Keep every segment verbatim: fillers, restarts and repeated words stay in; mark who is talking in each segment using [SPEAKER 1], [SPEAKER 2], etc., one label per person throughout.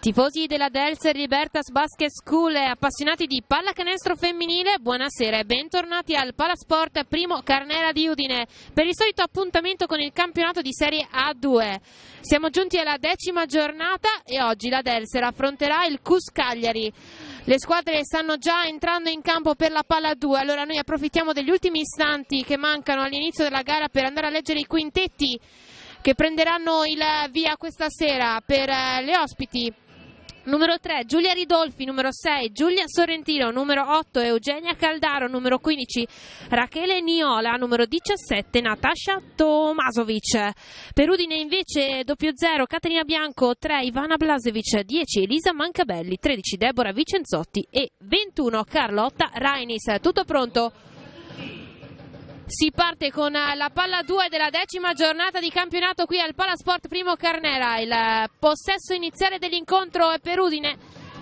[SPEAKER 1] Tifosi della Delser Libertas Basket School e appassionati di pallacanestro femminile, buonasera e bentornati al Palasport Primo Carnera di Udine per il solito appuntamento con il campionato di Serie A due. Siamo giunti alla decima giornata e oggi la Delser affronterà il C U S Cagliari. Le squadre stanno già entrando in campo per la palla due, allora noi approfittiamo degli ultimi istanti che mancano all'inizio della gara per andare a leggere i quintetti che prenderanno il via questa sera per le ospiti. Numero tre Giulia Ridolfi, numero sei Giulia Sorrentino, numero otto Eugenia Caldaro, numero quindici Rachele Niola, numero diciassette Natasha Tomasovic. Per Udine invece doppio zero Caterina Bianco, tre Ivana Blasevic, dieci Elisa Mancabelli, tredici Deborah Vicenzotti e ventuno Carlotta Rainis. Tutto pronto? Si parte con la palla due della decima giornata di campionato qui al Palasport Primo Carnera. Il possesso iniziale dell'incontro è per Udine.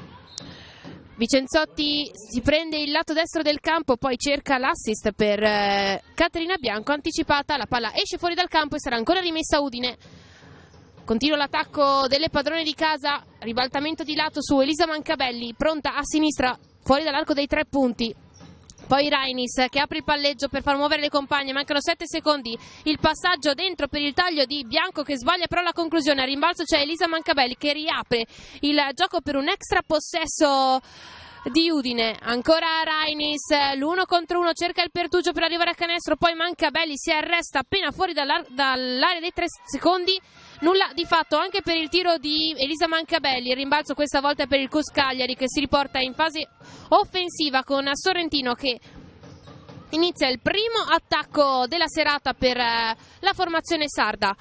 [SPEAKER 1] Vicenzotti si prende il lato destro del campo, poi cerca l'assist per eh, Caterina Bianco, anticipata, la palla esce fuori dal campo e sarà ancora rimessa a Udine. Continua l'attacco delle padrone di casa, ribaltamento di lato su Elisa Mancabelli, pronta a sinistra, fuori dall'arco dei tre punti. Poi Rainis che apre il palleggio per far muovere le compagne, mancano sette secondi, il passaggio dentro per il taglio di Bianco che sbaglia però la conclusione, a rimbalzo c'è Elisa Mancabelli che riapre il gioco per un extra possesso di Udine. Ancora Rainis, l'uno contro uno, cerca il pertugio per arrivare a canestro, poi Mancabelli si arresta appena fuori dall'area dei tre secondi. Nulla di fatto anche per il tiro di Elisa Mancabelli, il rimbalzo questa volta è per il C U S Cagliari che si riporta in fase offensiva con Sorrentino che inizia il primo attacco della serata per la formazione sarda.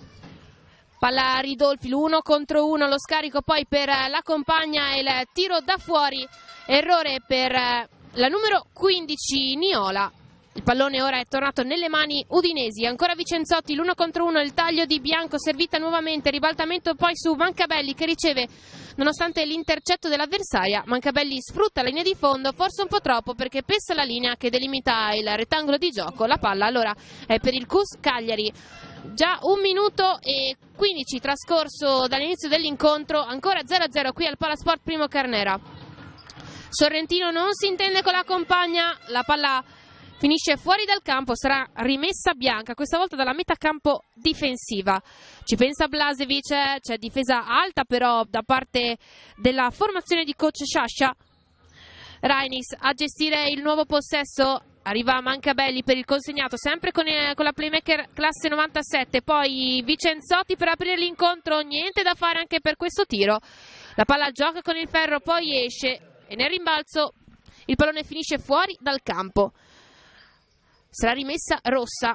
[SPEAKER 1] Palla Ridolfi, l'uno contro uno, lo scarico poi per la compagna e il tiro da fuori, errore per la numero quindici Niola. Il pallone ora è tornato nelle mani udinesi, ancora Vicenzotti, l'uno contro uno, il taglio di Bianco, servita nuovamente, ribaltamento poi su Mancabelli che riceve nonostante l'intercetto dell'avversaria. Mancabelli sfrutta la linea di fondo, forse un po' troppo perché pesa la linea che delimita il rettangolo di gioco. La palla allora è per il C U S Cagliari. Già un minuto e quindici trascorso dall'inizio dell'incontro, ancora zero a zero qui al Palasport Primo Carnera. Sorrentino non si intende con la compagna, la palla finisce fuori dal campo, sarà rimessa Bianca, questa volta dalla metà campo difensiva. Ci pensa Blasevic, c'è difesa alta però da parte della formazione di coach Sciascia. Rainis a gestire il nuovo possesso, arriva Mancabelli per il consegnato, sempre con, eh, con la playmaker classe novantasette, poi Vicenzotti per aprire l'incontro, niente da fare anche per questo tiro. La palla gioca con il ferro, poi esce e nel rimbalzo il pallone finisce fuori dal campo. Sarà rimessa rossa.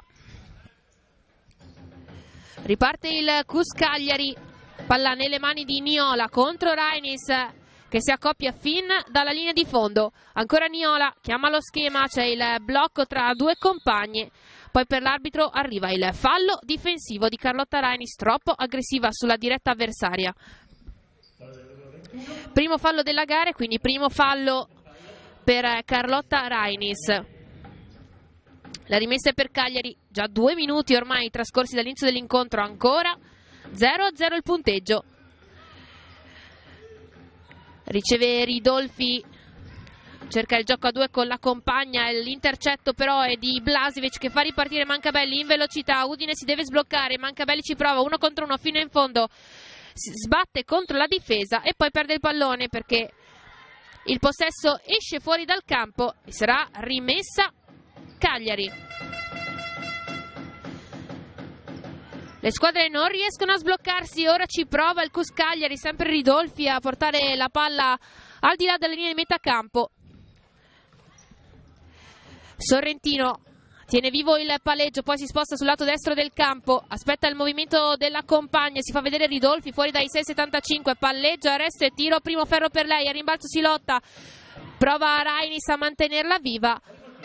[SPEAKER 1] Riparte il C U S Cagliari, palla nelle mani di Niola contro Rainis che si accoppia fin dalla linea di fondo. Ancora Niola, chiama lo schema, c'è il blocco tra due compagne, poi per l'arbitro arriva il fallo difensivo di Carlotta Rainis, troppo aggressiva sulla diretta avversaria. Primo fallo della gara, quindi primo fallo per Carlotta Rainis. La rimessa è per Cagliari, già due minuti ormai trascorsi dall'inizio dell'incontro, ancora zero a zero il punteggio. Riceve Ridolfi, cerca il gioco a due con la compagna, l'intercetto però è di Blasevic che fa ripartire Mancabelli in velocità. Udine si deve sbloccare, Mancabelli ci prova, uno contro uno fino in fondo, sbatte contro la difesa e poi perde il pallone perché il possesso esce fuori dal campo e sarà rimessa Cagliari. Le squadre non riescono a sbloccarsi, ora ci prova il C U S Cagliari, sempre Ridolfi a portare la palla al di là della linea di metà campo. Sorrentino tiene vivo il palleggio, poi si sposta sul lato destro del campo, aspetta il movimento della compagna, si fa vedere Ridolfi fuori dai sei virgola settantacinque, palleggio, arresto e tiro, primo ferro per lei, a rimbalzo si lotta, prova Rainis a mantenerla viva.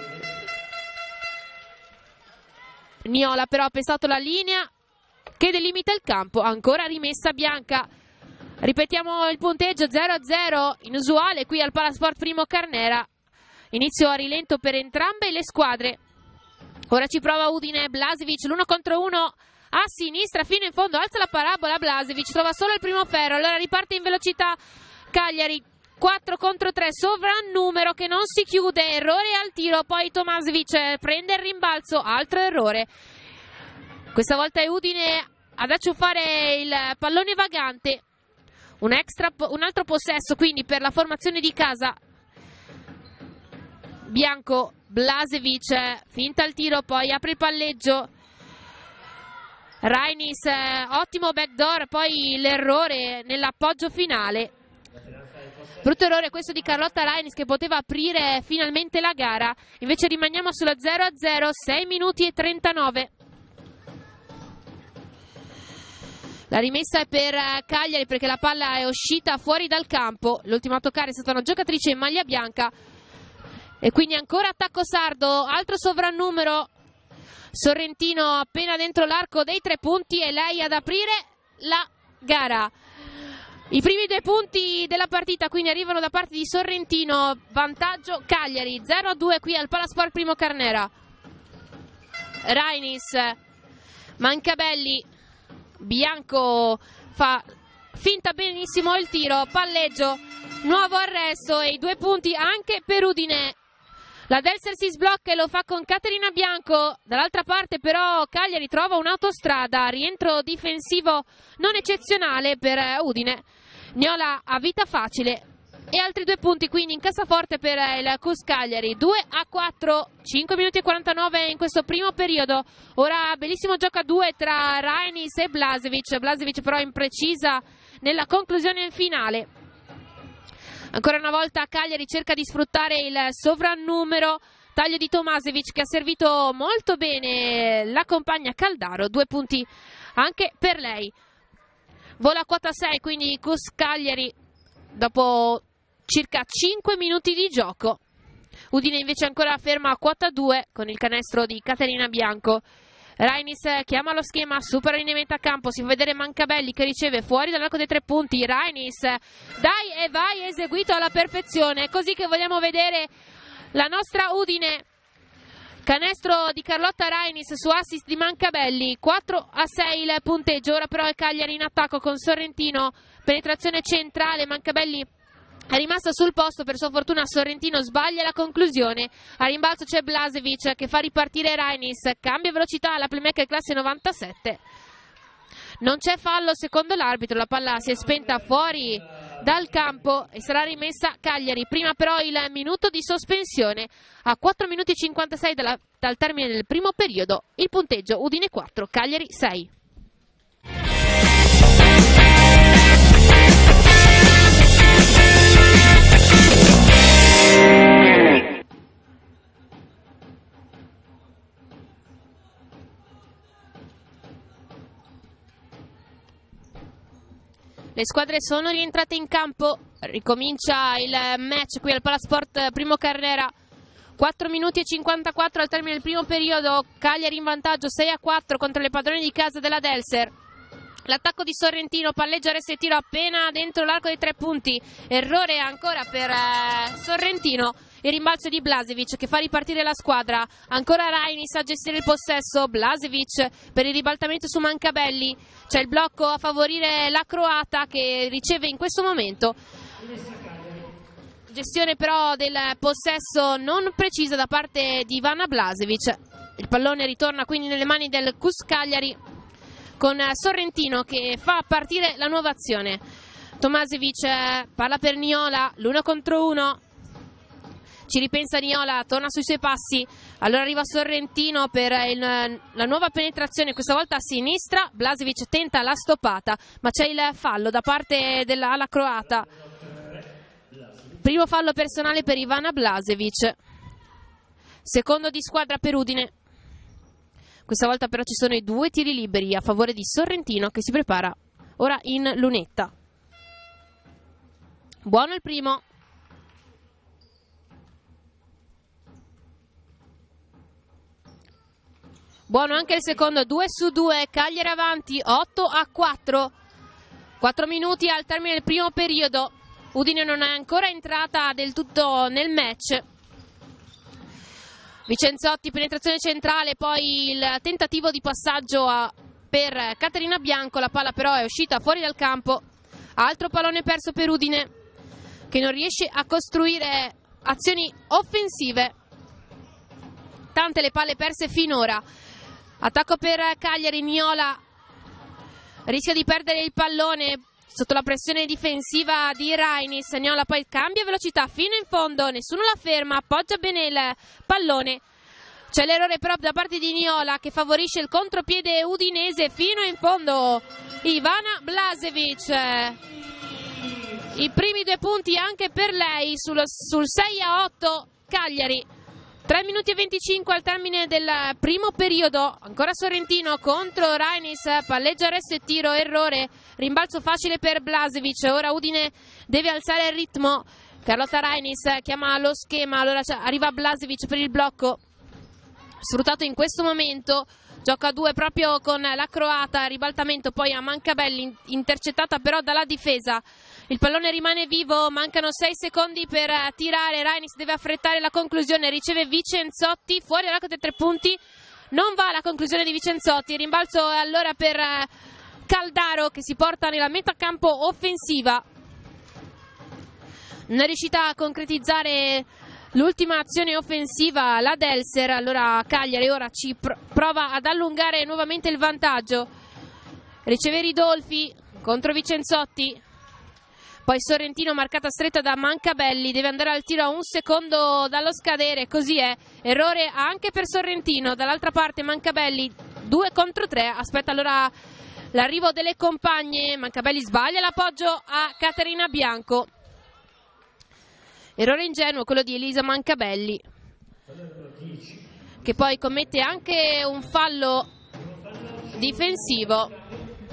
[SPEAKER 1] Niola però ha pestato la linea che delimita il campo, ancora rimessa Bianca. Ripetiamo il punteggio zero a zero, inusuale qui al Palasport Primo Carnera. Inizio a rilento per entrambe le squadre. Ora ci prova Udine, Blasevic, l'uno contro uno a sinistra fino in fondo, alza la parabola Blažević, trova solo il primo ferro, allora riparte in velocità Cagliari, quattro contro tre, sovrannumero che non si chiude, errore al tiro, poi Tomašević prende il rimbalzo, altro errore, questa volta è Udine ad acciuffare il pallone vagante, un, extra, un altro possesso quindi per la formazione di casa. Bianco, Blažević, finta il tiro, poi apre il palleggio, Rainis, eh, ottimo backdoor, poi l'errore nell'appoggio finale, brutto errore questo di Carlotta Rainis che poteva aprire finalmente la gara, invece rimaniamo sulla zero a zero, sei minuti e trentanove. La rimessa è per Cagliari perché la palla è uscita fuori dal campo, l'ultima a toccare è stata una giocatrice in maglia bianca. E quindi ancora attacco sardo, altro sovrannumero, Sorrentino appena dentro l'arco dei tre punti e lei ad aprire la gara. I primi due punti della partita quindi arrivano da parte di Sorrentino, vantaggio Cagliari, zero a due qui al Palasport Primo Carnera. Rainis, Mancabelli, Bianco fa finta benissimo il tiro, palleggio, nuovo arresto e i due punti anche per Udine. La Delser si sblocca e lo fa con Caterina Bianco, dall'altra parte però Cagliari trova un'autostrada, rientro difensivo non eccezionale per Udine. Niola ha vita facile e altri due punti quindi in cassaforte per il C U S Cagliari, due a quattro, cinque minuti e quarantanove in questo primo periodo. Ora bellissimo gioco a due tra Rainis e Blažević, Blažević però imprecisa nella conclusione finale. Ancora una volta Cagliari cerca di sfruttare il sovrannumero, taglio di Tomašević che ha servito molto bene la compagna Caldaro, due punti anche per lei. Vola a quota sei quindi C U S Cagliari dopo circa cinque minuti di gioco. Udine invece ancora ferma a quota due con il canestro di Caterina Bianco. Rainis chiama lo schema, supera in a campo, si fa vedere Mancabelli che riceve fuori dall'arco dei tre punti, Rainis dai e vai, eseguito alla perfezione, è così che vogliamo vedere la nostra Udine. Canestro di Carlotta Rainis su assist di Mancabelli, quattro a sei il punteggio, ora però è Cagliari in attacco con Sorrentino, penetrazione centrale, Mancabelli è rimasta sul posto, per sua fortuna Sorrentino sbaglia la conclusione, a rimbalzo c'è Blažević che fa ripartire Rainis, cambia velocità alla playmaker classe novantasette, non c'è fallo secondo l'arbitro, la palla si è spenta fuori dal campo e sarà rimessa Cagliari, prima però il minuto di sospensione, a quattro minuti e cinquantasei dalla, dal termine del primo periodo, il punteggio Udine quattro, Cagliari sei. Le squadre sono rientrate in campo, ricomincia il match qui al Palasport Primo Carnera, quattro minuti e cinquantaquattro al termine del primo periodo, Cagliari in vantaggio sei a quattro contro le padrone di casa della Delser. L'attacco di Sorrentino, palleggio, arresto e tiro appena dentro l'arco dei tre punti, errore ancora per eh, Sorrentino, il rimbalzo di Blažević che fa ripartire la squadra, ancora Rainis a gestire il possesso, Blažević per il ribaltamento su Mancabelli, c'è il blocco a favorire la croata che riceve in questo momento, gestione però del possesso non precisa da parte di Ivana Blažević, il pallone ritorna quindi nelle mani del C U S Cagliari con Sorrentino che fa partire la nuova azione. Tomašević parla per Niola, l'uno contro uno, ci ripensa Niola, torna sui suoi passi, allora arriva Sorrentino per il, la nuova penetrazione, questa volta a sinistra, Blažević tenta la stoppata, ma c'è il fallo da parte dell'ala croata, primo fallo personale per Ivana Blažević, secondo di squadra per Udine. Questa volta però ci sono i due tiri liberi a favore di Sorrentino che si prepara ora in lunetta. Buono il primo. Buono anche il secondo, due su due, Cagliari avanti, otto a quattro. quattro minuti al termine del primo periodo. Udine non è ancora entrata del tutto nel match. Vicenzotti, penetrazione centrale, poi il tentativo di passaggio a per Caterina Bianco, la palla però è uscita fuori dal campo. Altro pallone perso per Udine, che non riesce a costruire azioni offensive. Tante le palle perse finora. Attacco per Cagliari, Niola rischia di perdere il pallone sotto la pressione difensiva di Rainis. Niola poi cambia velocità fino in fondo, nessuno la ferma, appoggia bene il pallone. C'è l'errore però da parte di Niola che favorisce il contropiede udinese fino in fondo. Ivana Blažević, i primi due punti anche per lei sul, sul sei a otto Cagliari. tre minuti e venticinque al termine del primo periodo. Ancora Sorrentino contro Rainis, palleggia resto e tiro, errore, rimbalzo facile per Blažević. Ora Udine deve alzare il ritmo. Carlotta Rainis chiama lo schema, allora arriva Blažević per il blocco, sfruttato in questo momento. Gioca a due proprio con la croata, ribaltamento poi a Mancabelli, intercettata però dalla difesa. Il pallone rimane vivo, mancano sei secondi per tirare. Rainis deve affrettare la conclusione, riceve Vicenzotti, fuori dall'arco dei tre punti, non va la conclusione di Vicenzotti. Rimbalzo allora per Caldaro che si porta nella metà campo offensiva. Non è riuscita a concretizzare l'ultima azione offensiva la Delser. Allora Cagliari ora ci pr- prova ad allungare nuovamente il vantaggio. Riceve Ridolfi contro Vicenzotti, poi Sorrentino marcata stretta da Mancabelli, deve andare al tiro a un secondo dallo scadere, così è, errore anche per Sorrentino. Dall'altra parte Mancabelli, due contro tre, aspetta allora l'arrivo delle compagne. Mancabelli sbaglia l'appoggio a Caterina Bianco. Errore ingenuo quello di Elisa Mancabelli, che poi commette anche un fallo difensivo.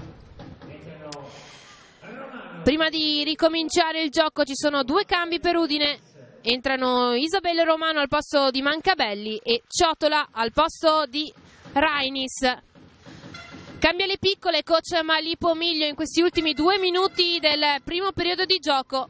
[SPEAKER 1] Prima di ricominciare il gioco ci sono due cambi per Udine. Entrano Isabelle Romano al posto di Mancabelli e Ciotola al posto di Rainis. Cambia le piccole coach Malipo Miglio in questi ultimi due minuti del primo periodo di gioco.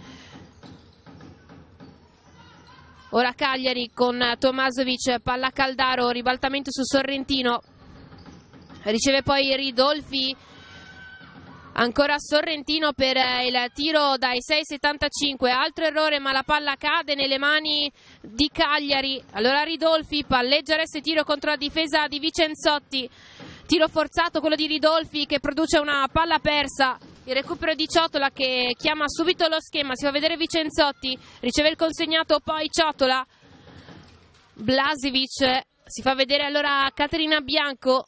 [SPEAKER 1] Ora Cagliari con Tomasovic, palla Caldaro, ribaltamento su Sorrentino, riceve poi Ridolfi, ancora Sorrentino per il tiro dai sei settantacinque, altro errore ma la palla cade nelle mani di Cagliari. Allora Ridolfi palleggia resto e tiro contro la difesa di Vicenzotti, tiro forzato quello di Ridolfi che produce una palla persa. Il recupero di Ciotola che chiama subito lo schema, si fa vedere Vicenzotti, riceve il consegnato poi Ciotola. Blažević, si fa vedere allora Caterina Bianco.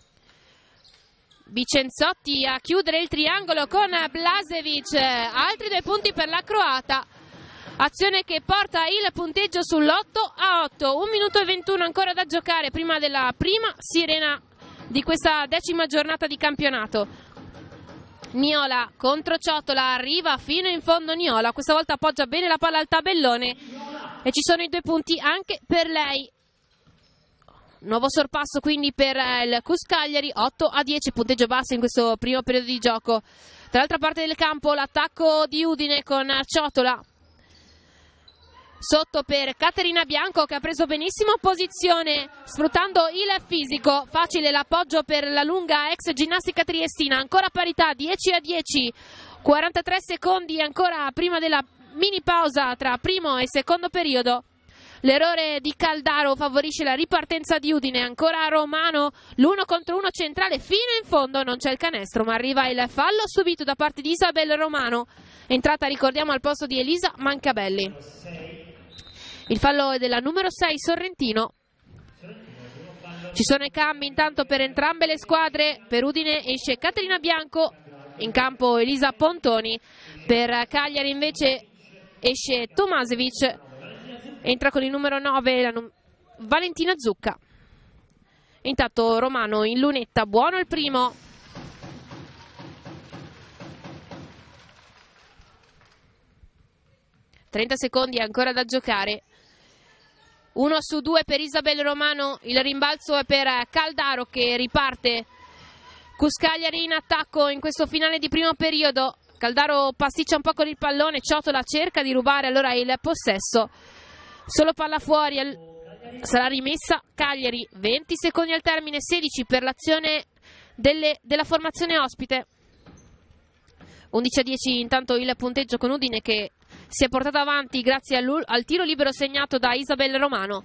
[SPEAKER 1] Vicenzotti a chiudere il triangolo con Blažević, altri due punti per la croata. Azione che porta il punteggio sull'otto a otto, un minuto e ventuno ancora da giocare prima della prima sirena di questa decima giornata di campionato. Niola contro Ciotola, arriva fino in fondo Niola, questa volta appoggia bene la palla al tabellone e ci sono i due punti anche per lei. Nuovo sorpasso quindi per il Cus Cagliari, otto a dieci, punteggio basso in questo primo periodo di gioco. Dall'altra parte del campo l'attacco di Udine con Ciotola. Sotto per Caterina Bianco che ha preso benissimo posizione sfruttando il fisico. Facile l'appoggio per la lunga ex ginnastica triestina. Ancora parità, dieci a dieci, quarantatré secondi ancora prima della mini pausa tra primo e secondo periodo. L'errore di Caldaro favorisce la ripartenza di Udine. Ancora Romano, l'uno contro uno centrale fino in fondo, non c'è il canestro ma arriva il fallo subito da parte di Isabelle Romano, entrata ricordiamo al posto di Elisa Mancabelli. Il fallo è della numero sei Sorrentino. Ci sono i cambi intanto per entrambe le squadre. Per Udine esce Caterina Bianco, in campo Elisa Pontoni. Per Cagliari invece esce Tomasovic, entra con il numero nove la num- Valentina Zucca. Intanto Romano in lunetta, buono il primo. trenta secondi ancora da giocare. uno su due per Isabelle Romano, il rimbalzo è per Caldaro che riparte. Cus Cagliari in attacco in questo finale di primo periodo. Caldaro pasticcia un po' con il pallone, Ciotola cerca di rubare allora il possesso. Solo palla fuori, sarà rimessa Cagliari. venti secondi al termine, sedici per l'azione delle, della formazione ospite. undici a dieci intanto il punteggio con Udine che si è portato avanti grazie al, al tiro libero segnato da Isabel Romano.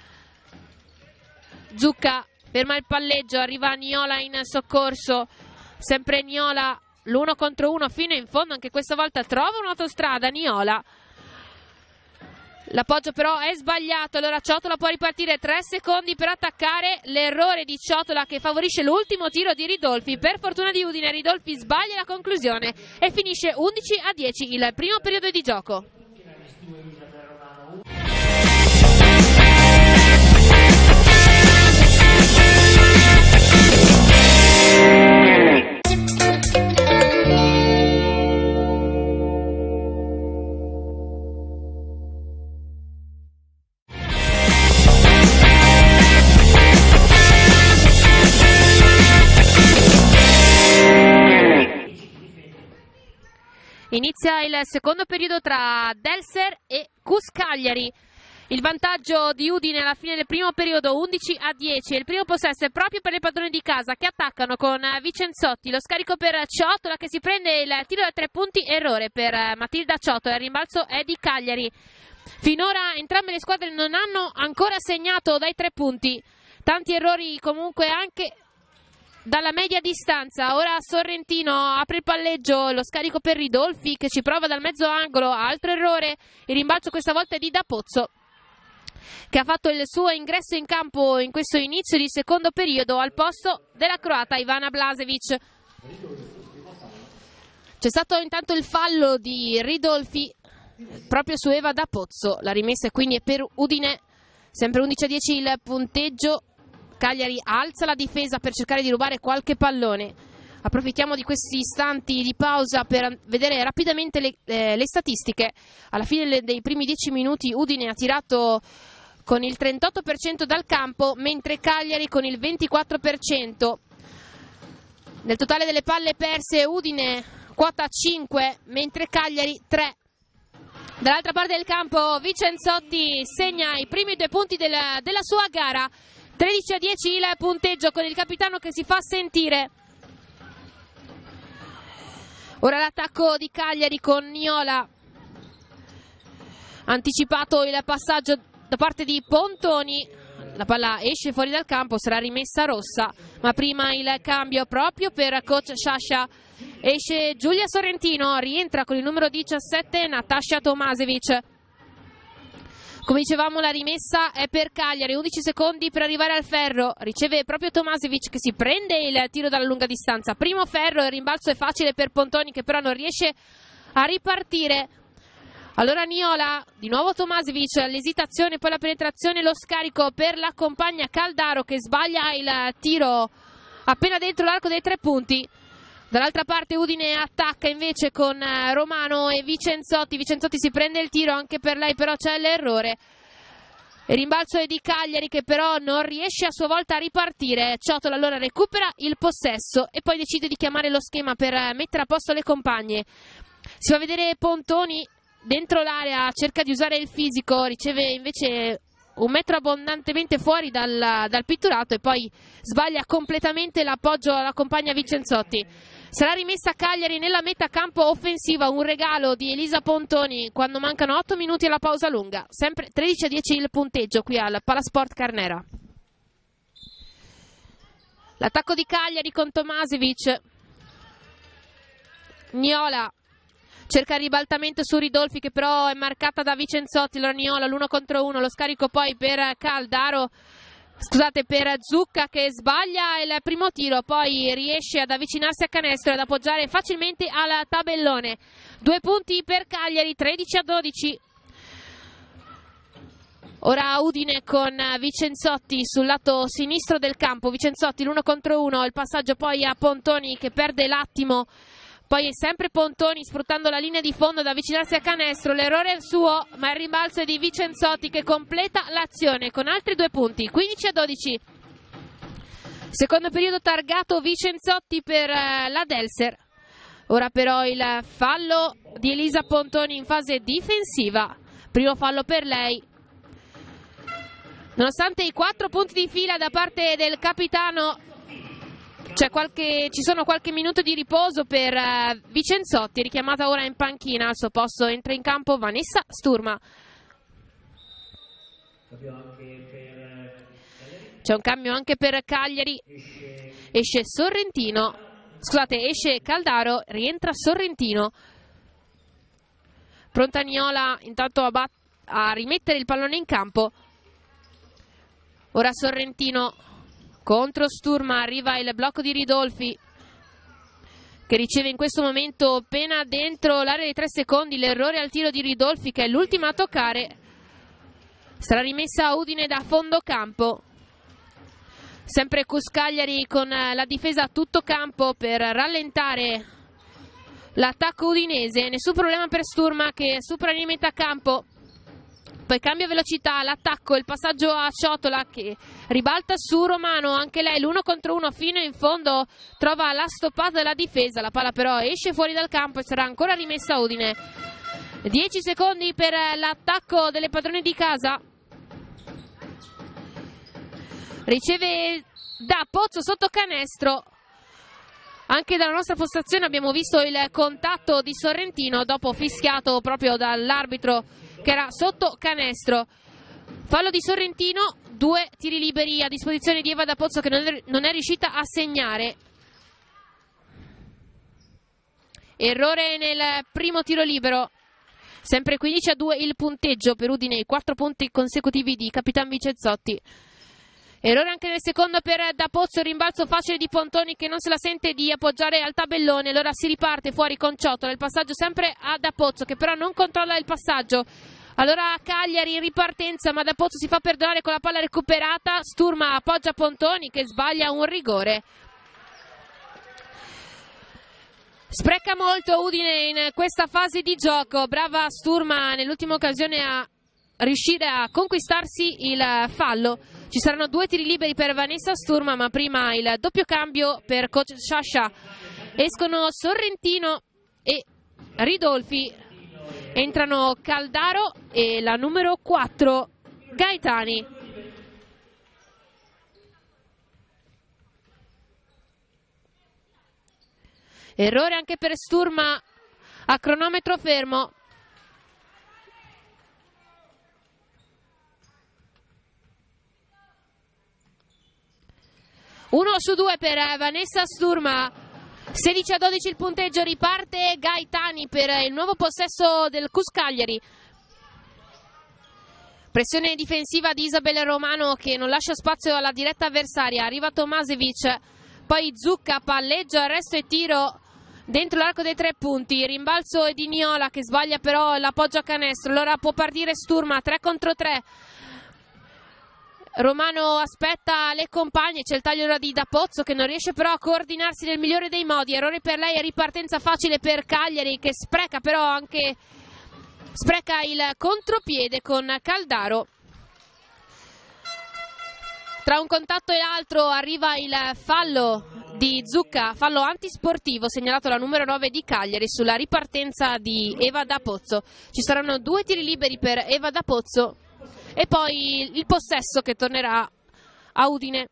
[SPEAKER 1] Zucca ferma il palleggio, arriva Niola in soccorso, sempre Niola, l'uno contro uno fino in fondo, anche questa volta trova un'autostrada Niola. L'appoggio però è sbagliato, allora Ciotola può ripartire, tre secondi per attaccare, l'errore di Ciotola che favorisce l'ultimo tiro di Ridolfi. Per fortuna di Udine, Ridolfi sbaglia la conclusione e finisce undici a dieci il primo periodo di gioco. Inizia il secondo periodo tra Delser e Cus Cagliari. Il vantaggio di Udine alla fine del primo periodo undici a dieci. Il primo possesso è proprio per le padrone di casa che attaccano con Vicenzotti. Lo scarico per Ciotola che si prende il tiro da tre punti. Errore per Matilda Ciotola. Il rimbalzo è di Cagliari. Finora entrambe le squadre non hanno ancora segnato dai tre punti. Tanti errori comunque anche dalla media distanza. Ora Sorrentino apre il palleggio, lo scarico per Ridolfi che ci prova dal mezzo angolo, altro errore, il rimbalzo questa volta è di D'Apozzo che ha fatto il suo ingresso in campo in questo inizio di secondo periodo al posto della croata Ivana Blažević. C'è stato intanto il fallo di Ridolfi proprio su Eva D'Apozzo, la rimessa quindi è per Udine, sempre undici a dieci il punteggio. Cagliari alza la difesa per cercare di rubare qualche pallone. Approfittiamo di questi istanti di pausa per vedere rapidamente le, eh, le statistiche. Alla fine le, dei primi dieci minuti Udine ha tirato con il trentotto per cento dal campo, mentre Cagliari con il ventiquattro per cento. Nel totale delle palle perse Udine quota cinque, mentre Cagliari tre. Dall'altra parte del campo Vicenzotti segna i primi due punti della, della sua gara. tredici a dieci il punteggio con il capitano che si fa sentire. Ora l'attacco di Cagliari con Niola. Anticipato il passaggio da parte di Pontoni. La palla esce fuori dal campo, sarà rimessa rossa. Ma prima il cambio proprio per coach Sciascia. Esce Giulia Sorrentino, rientra con il numero diciassette Natasha Tomasevic. Come dicevamo la rimessa è per Cagliari, undici secondi per arrivare al ferro, riceve proprio Tomasevic che si prende il tiro dalla lunga distanza, primo ferro, il rimbalzo è facile per Pontoni che però non riesce a ripartire. Allora Niola, di nuovo Tomasevic, l'esitazione, poi la penetrazione, lo scarico per la compagna Caldaro che sbaglia il tiro appena dentro l'arco dei tre punti. Dall'altra parte Udine attacca invece con Romano e Vicenzotti. Vicenzotti si prende il tiro, anche per lei però c'è l'errore. Il rimbalzo è di Cagliari che però non riesce a sua volta a ripartire. Ciotola allora recupera il possesso e poi decide di chiamare lo schema per mettere a posto le compagne. Si fa vedere Pontoni dentro l'area, cerca di usare il fisico, riceve invece un metro abbondantemente fuori dal, dal pitturato e poi sbaglia completamente l'appoggio alla compagna Vicenzotti. Sarà rimessa Cagliari nella metà campo offensiva, un regalo di Elisa Pontoni quando mancano otto minuti alla pausa lunga. Sempre tredici a dieci il punteggio qui al Palasport Carnera. L'attacco di Cagliari con Tomasevic. Niola cerca il ribaltamento su Ridolfi che però è marcata da Vicenzotti. Allora Niola l'uno contro uno, lo scarico poi per Caldaro, scusate per Zucca che sbaglia il primo tiro, poi riesce ad avvicinarsi a canestro e ad appoggiare facilmente al tabellone. Due punti per Cagliari, tredici a dodici. Ora Udine con Vicenzotti sul lato sinistro del campo. Vicenzotti l'uno contro uno, il passaggio poi a Pontoni che perde l'attimo. Poi è sempre Pontoni sfruttando la linea di fondo ad avvicinarsi a canestro, l'errore è suo, ma il rimbalzo è di Vicenzotti che completa l'azione con altri due punti, quindici a dodici. Secondo periodo targato Vicenzotti per la Delser. Ora però il fallo di Elisa Pontoni in fase difensiva, primo fallo per lei. Nonostante i quattro punti di fila da parte del capitano C'è qualche, ci sono qualche minuto di riposo per uh, Vicenzotti, richiamata ora in panchina. Al suo posto entra in campo Vanessa Sturma. C'è un cambio anche per Cagliari. Esce Sorrentino. Scusate, esce Caldaro, rientra Sorrentino. Pronta Niola intanto a, bat- a rimettere il pallone in campo. Ora Sorrentino contro Sturma, arriva il blocco di Ridolfi che riceve in questo momento appena dentro l'area dei tre secondi l'errore al tiro di Ridolfi, che è l'ultima a toccare. Sarà rimessa a Udine da fondo campo. Sempre Cus Cagliari con la difesa a tutto campo per rallentare l'attacco udinese. Nessun problema per Sturma che supera in metà campo. Poi cambia velocità, l'attacco, il passaggio a Ciotola che ribalta su Romano, anche lei l'uno contro uno fino in fondo, trova la stoppata della difesa, la palla però esce fuori dal campo e sarà ancora rimessa a Udine. dieci secondi per l'attacco delle padrone di casa. Riceve da Pozzo sotto canestro. Anche dalla nostra postazione abbiamo visto il contatto di Sorrentino dopo fischiato proprio dall'arbitro che era sotto canestro. Fallo di Sorrentino, due tiri liberi a disposizione di Eva da Pozzo che non è riuscita a segnare. Errore nel primo tiro libero. Sempre quindici a due il punteggio per Udine, i quattro punti consecutivi di Capitan Vicenzotti. Errore anche nel secondo per Da Pozzo, rimbalzo facile di Pontoni che non se la sente di appoggiare al tabellone. Allora si riparte fuori con Ciotola, il passaggio sempre a Da Pozzo che però non controlla il passaggio. Allora Cagliari in ripartenza, ma Da Pozzo si fa perdonare con la palla recuperata. Sturma appoggia Pontoni che sbaglia un rigore. Spreca molto Udine in questa fase di gioco. Brava Sturma nell'ultima occasione a riuscire a conquistarsi il fallo. Ci saranno due tiri liberi per Vanessa Sturma, ma prima il doppio cambio per coach Sciascia. Escono Sorrentino e Ridolfi, entrano Caldaro e la numero quattro Gaetani. Errore anche per Sturma a cronometro fermo. uno su due per Vanessa Sturma. sedici a dodici il punteggio, riparte Gaetani per il nuovo possesso del Cus Cagliari. Pressione difensiva di Isabella Romano che non lascia spazio alla diretta avversaria. Arriva Tomasevic, poi Zucca, palleggio, arresto e tiro dentro l'arco dei tre punti. Rimbalzo di Niola che sbaglia però l'appoggio a canestro. Allora può partire Sturma, tre contro tre. Romano aspetta le compagne, c'è il taglio ora di Da Pozzo che non riesce però a coordinarsi nel migliore dei modi. Errore per lei e ripartenza facile per Cagliari che spreca però anche spreca il contropiede con Caldaro. Tra un contatto e l'altro arriva il fallo di Zucca, fallo antisportivo segnalato la numero nove di Cagliari sulla ripartenza di Eva Da Pozzo. Ci saranno due tiri liberi per Eva Da Pozzo e poi il possesso che tornerà a Udine.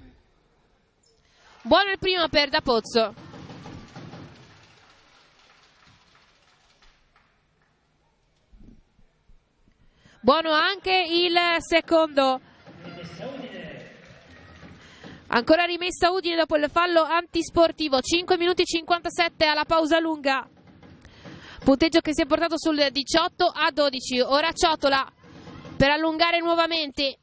[SPEAKER 1] Buono il primo per Da Pozzo. Buono anche il secondo. Ancora rimessa Udine dopo il fallo antisportivo. cinque minuti e cinquantasette alla pausa lunga. Punteggio che si è portato sul diciotto a dodici. Ora Ciotola per allungare nuovamente.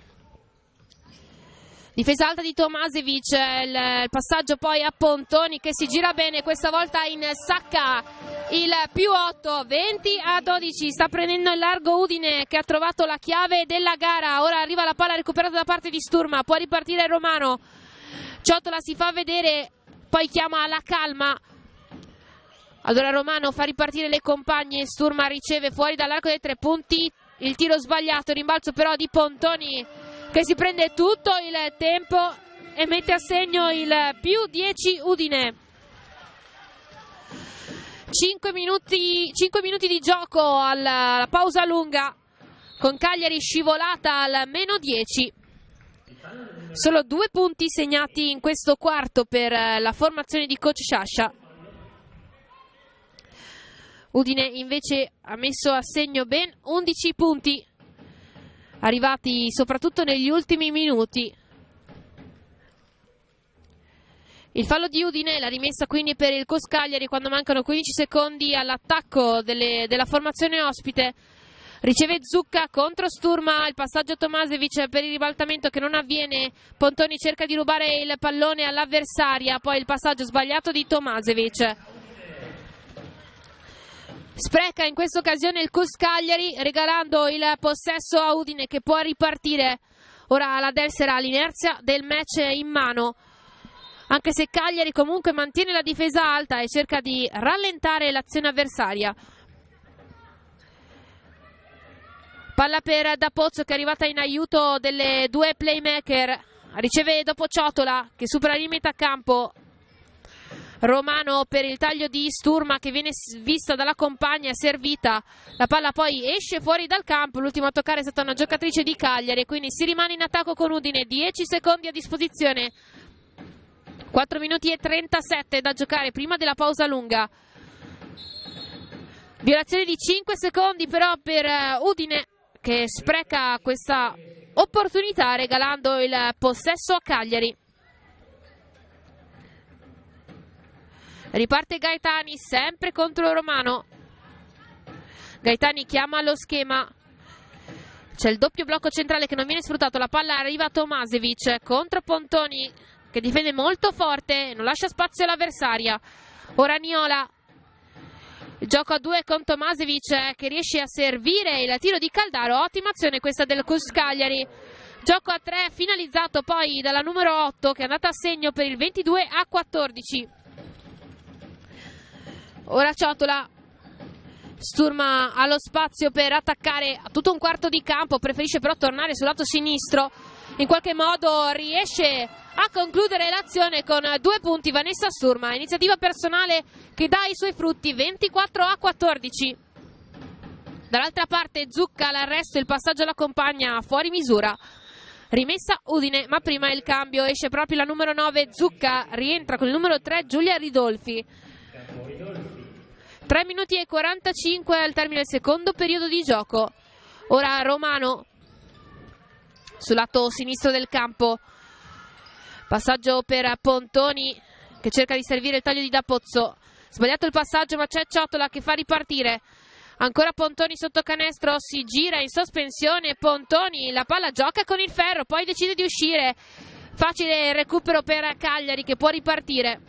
[SPEAKER 1] Difesa alta di Tomasevic, il, il passaggio poi a Pontoni che si gira bene, questa volta in sacca il più otto, venti a dodici, sta prendendo il largo Udine che ha trovato la chiave della gara. Ora arriva la palla recuperata da parte di Sturma, può ripartire Romano. Ciotola si fa vedere, poi chiama alla calma. Allora Romano fa ripartire le compagne, Sturma riceve fuori dall'arco dei tre punti. Il tiro sbagliato, rimbalzo però di Pontoni che si prende tutto il tempo e mette a segno il più dieci Udine. cinque minuti, cinque minuti di gioco alla, alla pausa lunga con Cagliari scivolata al meno dieci. Solo due punti segnati in questo quarto per la formazione di coach Sciascia. Udine invece ha messo a segno ben undici punti, arrivati soprattutto negli ultimi minuti. Il fallo di Udine, la rimessa quindi per il coach Cagliari quando mancano quindici secondi all'attacco delle, della formazione ospite. Riceve Zucca contro Sturma, il passaggio Tomasevic per il ribaltamento che non avviene. Pontoni cerca di rubare il pallone all'avversaria, poi il passaggio sbagliato di Tomasevic. Spreca in questa occasione il coach Cagliari regalando il possesso a Udine che può ripartire. Ora la Delser ha l'inerzia del match in mano, anche se Cagliari comunque mantiene la difesa alta e cerca di rallentare l'azione avversaria. Palla per Dapozzo che è arrivata in aiuto delle due playmaker, riceve dopo Ciotola che supera il metà campo. Romano per il taglio di Sturma che viene vista dalla compagna, servita. La palla poi esce fuori dal campo, l'ultimo a toccare è stata una giocatrice di Cagliari, quindi si rimane in attacco con Udine, dieci secondi a disposizione. quattro minuti e trentasette da giocare prima della pausa lunga. Violazione di cinque secondi però per Udine che spreca questa opportunità regalando il possesso a Cagliari. Riparte Gaetani sempre contro Romano. Gaetani chiama lo schema. C'è il doppio blocco centrale che non viene sfruttato. La palla arriva a Tomasevic contro Pontoni che difende molto forte, non lascia spazio all'avversaria. Ora Niola, il gioco a due con Tomasevic che riesce a servire il tiro di Caldaro. Ottima azione questa del coach Cagliari. Gioco a tre finalizzato poi dalla numero otto che è andata a segno per il ventidue a quattordici. Ora Ciotola. Sturma ha lo spazio per attaccare a tutto un quarto di campo, preferisce però tornare sul lato sinistro. In qualche modo riesce a concludere l'azione con due punti Vanessa Sturma, iniziativa personale che dà i suoi frutti, ventiquattro a quattordici. Dall'altra parte Zucca, l'arresto, il passaggio alla compagna fuori misura. Rimessa Udine, ma prima il cambio, esce proprio la numero nove Zucca, rientra con il numero tre Giulia Ridolfi. tre minuti e quarantacinque al termine del secondo periodo di gioco. Ora Romano sul lato sinistro del campo. Passaggio per Pontoni che cerca di servire il taglio di Dapozzo. Sbagliato il passaggio ma c'è Ciotola che fa ripartire. Ancora Pontoni sotto canestro, si gira in sospensione. Pontoni, la palla gioca con il ferro, poi decide di uscire. Facile recupero per Cagliari che può ripartire.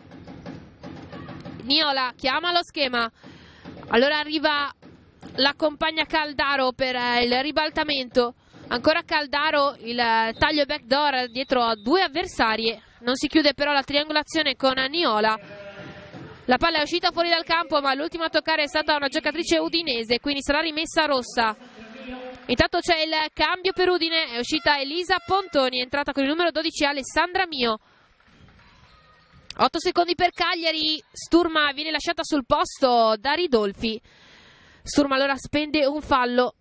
[SPEAKER 1] Niola chiama lo schema. Allora arriva la compagna Caldaro per il ribaltamento. Ancora Caldaro, il taglio backdoor dietro a due avversarie. Non si chiude però la triangolazione con Niola. La palla è uscita fuori dal campo ma l'ultima a toccare è stata una giocatrice udinese, quindi sarà rimessa rossa. Intanto c'è il cambio per Udine, è uscita Elisa Pontoni, è entrata con il numero dodici Alessandra Mio. otto secondi per Cagliari, Sturma viene lasciata sul posto da Ridolfi. Sturma allora spende un fallo.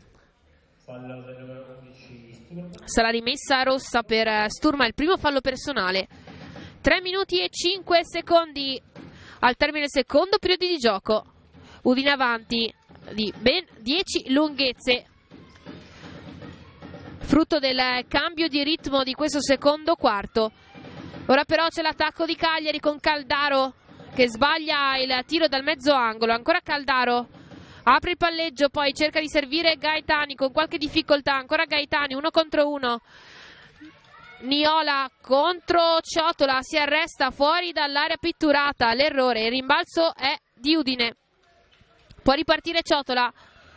[SPEAKER 1] Sarà rimessa rossa per Sturma, il primo fallo personale. tre minuti e cinque secondi al termine del secondo periodo di gioco. Udine avanti di ben dieci lunghezze, frutto del cambio di ritmo di questo secondo quarto. Ora però c'è l'attacco di Cagliari con Caldaro che sbaglia il tiro dal mezzo angolo. Ancora Caldaro apre il palleggio, poi cerca di servire Gaetani con qualche difficoltà. Ancora Gaetani, uno contro uno. Niola contro Ciotola, si arresta fuori dall'area pitturata. L'errore, il rimbalzo è di Udine. Può ripartire Ciotola.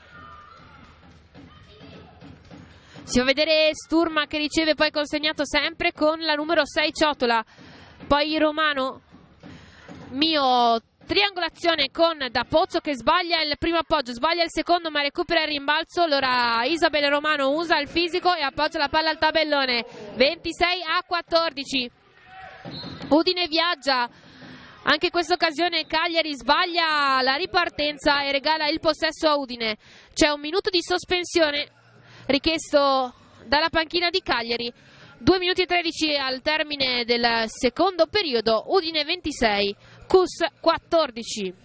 [SPEAKER 1] Si fa vedere Sturma che riceve poi consegnato sempre con la numero sei Ciotola. Poi Romano. Mio triangolazione con Dapozzo che sbaglia il primo appoggio, sbaglia il secondo ma recupera il rimbalzo. Allora Isabel Romano usa il fisico e appoggia la palla al tabellone. ventisei a quattordici. Udine viaggia. Anche in questa occasione Cagliari sbaglia la ripartenza e regala il possesso a Udine. C'è un minuto di sospensione richiesto dalla panchina di Cagliari. due minuti e tredici al termine del secondo periodo. Udine ventisei, Cus quattordici.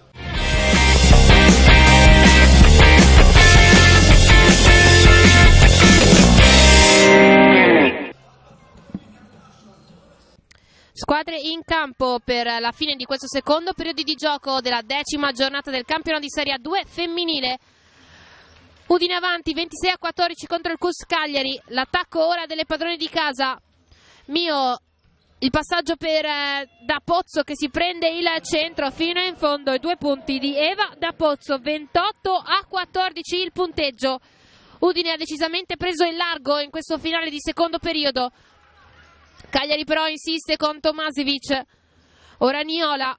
[SPEAKER 1] Squadre in campo per la fine di questo secondo periodo di gioco della decima giornata del campionato di Serie A due femminile. Udine avanti ventisei a quattordici contro il Cus Cagliari. L'attacco ora delle padrone di casa. Mio, il passaggio per eh, D'Apozzo che si prende il centro fino in fondo. I due punti di Eva D'Apozzo, ventotto a quattordici il punteggio. Udine ha decisamente preso il largo in questo finale di secondo periodo. Cagliari però insiste con Tomasevic. Ora Niola.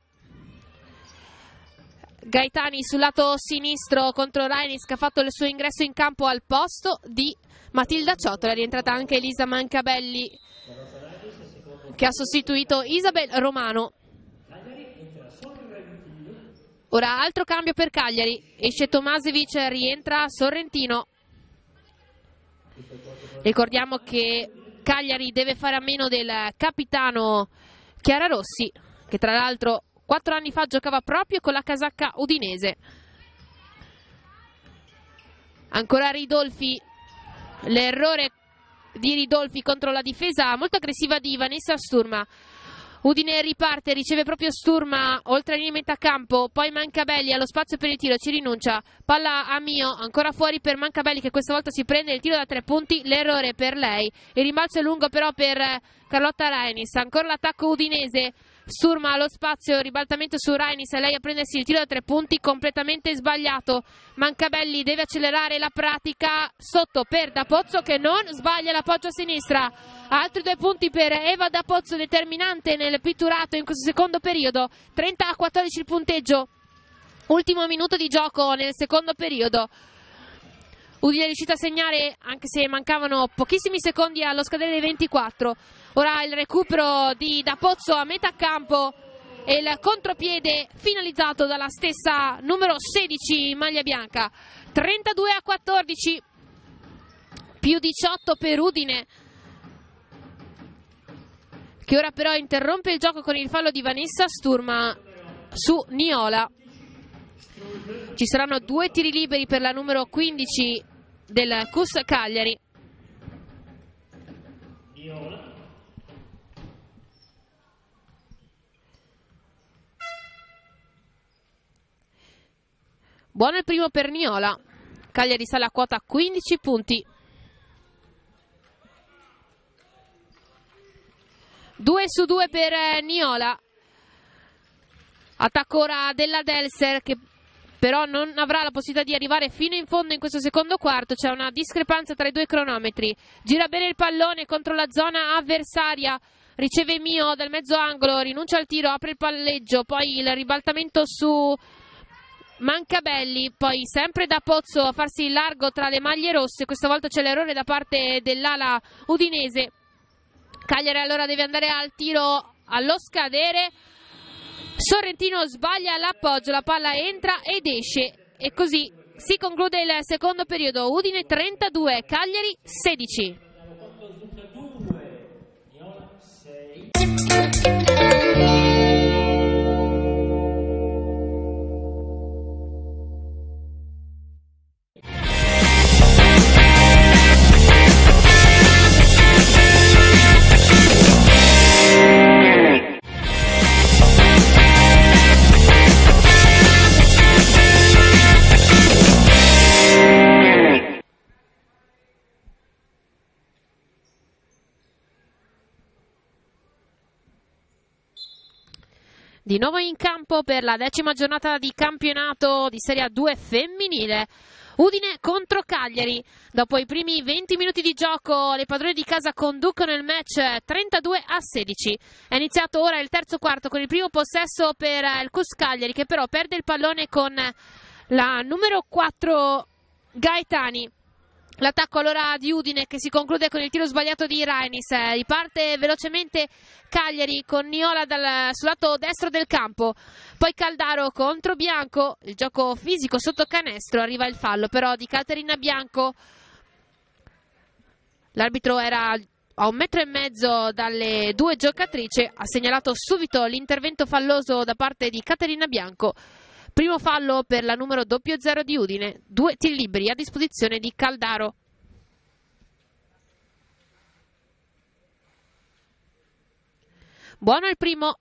[SPEAKER 1] Gaetani sul lato sinistro contro Rainis che ha fatto il suo ingresso in campo al posto di Matilda Ciotola. È rientrata anche Elisa Mancabelli che ha sostituito Isabel Romano. Ora altro cambio per Cagliari. Esce Tomasevic, rientra Sorrentino. Ricordiamo che Cagliari deve fare a meno del capitano Chiara Rossi, che tra l'altro quattro anni fa giocava proprio con la casacca udinese. Ancora Ridolfi, l'errore di Ridolfi contro la difesa molto aggressiva di Vanessa Sturma. Udine riparte, riceve proprio Sturma oltre la linea metà campo, poi Mancabelli allo spazio per il tiro, ci rinuncia, palla a Mio, ancora fuori per Mancabelli che questa volta si prende il tiro da tre punti, l'errore per lei, il rimbalzo è lungo però per Carlotta Rainis, ancora l'attacco udinese, Sturma allo spazio, ribaltamento su Rainis e lei a prendersi il tiro da tre punti completamente sbagliato. Mancabelli deve accelerare la pratica sotto per D'Apozzo che non sbaglia l'appoggio a sinistra. Altri due punti per Eva D'Apozzo, determinante nel pitturato in questo secondo periodo. trenta a quattordici il punteggio. Ultimo minuto di gioco nel secondo periodo. Udine è riuscita a segnare anche se mancavano pochissimi secondi allo scadere dei ventiquattro. Ora il recupero di D'Apozzo a metà campo e il contropiede finalizzato dalla stessa numero sedici in maglia bianca. trentadue a quattordici, più diciotto per Udine, che ora però interrompe il gioco con il fallo di Vanessa Sturma su Niola. Ci saranno due tiri liberi per la numero quindici del Cus Cagliari. Buono il primo per Niola. Cagliari sale a quota quindici punti. due su due per Niola. Attacco ora della Delser che però non avrà la possibilità di arrivare fino in fondo in questo secondo quarto. C'è una discrepanza tra i due cronometri. Gira bene il pallone contro la zona avversaria. Riceve Mio dal mezzo angolo, rinuncia al tiro, apre il palleggio, poi il ribaltamento su Mancabelli, poi sempre D'Apozzo a farsi il largo tra le maglie rosse. Questa volta c'è l'errore da parte dell'ala udinese. Cagliari allora deve andare al tiro allo scadere. Sorrentino sbaglia l'appoggio, la palla entra ed esce e così si conclude il secondo periodo. Udine trentadue, Cagliari sedici. Di nuovo in campo per la decima giornata di campionato di Serie A due femminile. Udine contro Cagliari. Dopo i primi venti minuti di gioco le padrone di casa conducono il match trentadue a sedici. È iniziato ora il terzo quarto con il primo possesso per il Cus Cagliari che però perde il pallone con la numero quattro Gaetani. L'attacco allora di Udine che si conclude con il tiro sbagliato di Rainis. Riparte velocemente Cagliari con Niola dal, sul lato destro del campo. Poi Caldaro contro Bianco. Il gioco fisico sotto canestro. Arriva il fallo però di Caterina Bianco. L'arbitro era a un metro e mezzo dalle due giocatrici, ha segnalato subito l'intervento falloso da parte di Caterina Bianco. Primo fallo per la numero zero zero di Udine, due tiri liberi a disposizione di Caldaro. Buono il primo.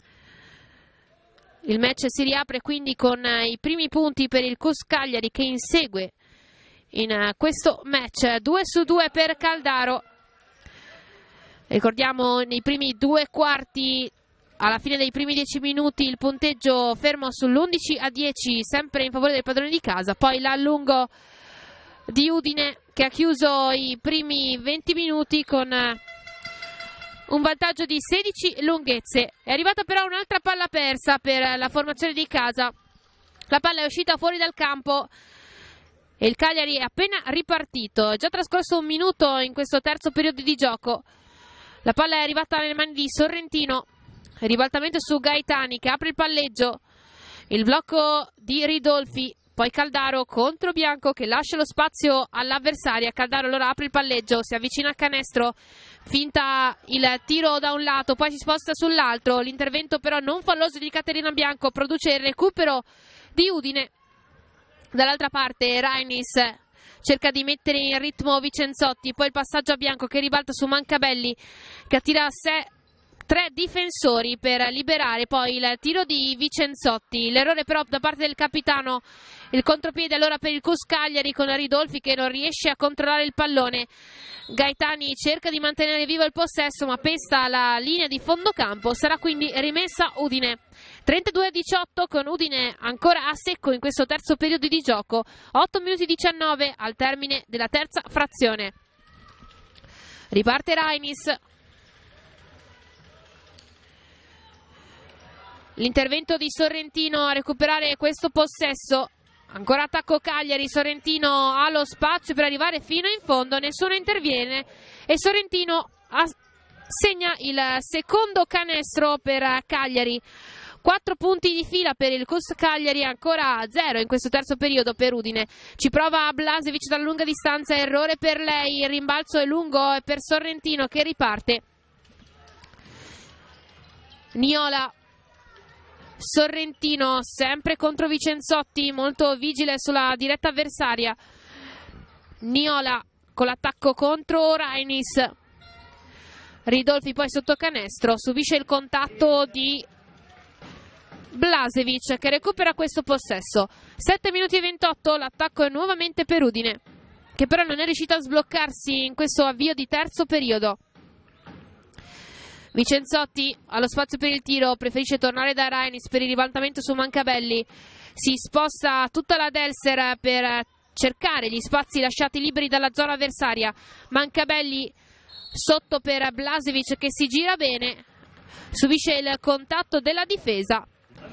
[SPEAKER 1] Il match si riapre quindi con i primi punti per il C U S Cagliari, che insegue in questo match. due su due per Caldaro. Ricordiamo nei primi due quarti, alla fine dei primi dieci minuti, il punteggio fermo sull'undici a dieci, sempre in favore dei padroni di casa. Poi l'allungo di Udine, che ha chiuso i primi venti minuti con un vantaggio di sedici lunghezze. È arrivata però un'altra palla persa per la formazione di casa. La palla è uscita fuori dal campo e il Cagliari è appena ripartito. È già trascorso un minuto in questo terzo periodo di gioco. La palla è arrivata nelle mani di Sorrentino. Ribaltamento su Gaetani, che apre il palleggio. Il blocco di Ridolfi. Poi Caldaro contro Bianco, che lascia lo spazio all'avversaria. Caldaro allora apre il palleggio, si avvicina a canestro, finta il tiro da un lato, poi si sposta sull'altro. L'intervento però non falloso di Caterina Bianco produce il recupero di Udine. Dall'altra parte Rainis cerca di mettere in ritmo Vicenzotti, poi il passaggio a Bianco che ribalta su Mancabelli, che attira a sé tre difensori per liberare poi il tiro di Vicenzotti. L'errore però da parte del capitano, il contropiede allora per il C U S Cagliari con Ridolfi che non riesce a controllare il pallone. Gaetani cerca di mantenere vivo il possesso ma pesta la linea di fondo campo. Sarà quindi rimessa Udine. trentadue a diciotto con Udine ancora a secco in questo terzo periodo di gioco. otto minuti diciannove al termine della terza frazione. Riparte Rainis. L'intervento di Sorrentino a recuperare questo possesso. Ancora attacco Cagliari, Sorrentino ha lo spazio per arrivare fino in fondo, nessuno interviene e Sorrentino segna il secondo canestro per Cagliari. Quattro punti di fila per il C U S Cagliari, ancora zero in questo terzo periodo per Udine. Ci prova Blasevic dalla lunga distanza, errore per lei, il rimbalzo è lungo per Sorrentino che riparte. Niola. Sorrentino sempre contro Vicenzotti, molto vigile sulla diretta avversaria. Niola con l'attacco contro Rainis. Ridolfi poi sotto canestro, subisce il contatto di Blasevic che recupera questo possesso. sette minuti e ventotto, l'attacco è nuovamente per Udine, che però non è riuscita a sbloccarsi in questo avvio di terzo periodo. Vicenzotti ha lo spazio per il tiro, preferisce tornare da Rainis per il ribaltamento su Mancabelli. Si sposta tutta la Delser per cercare gli spazi lasciati liberi dalla zona avversaria. Mancabelli sotto per Blasevic che si gira bene, subisce il contatto della difesa.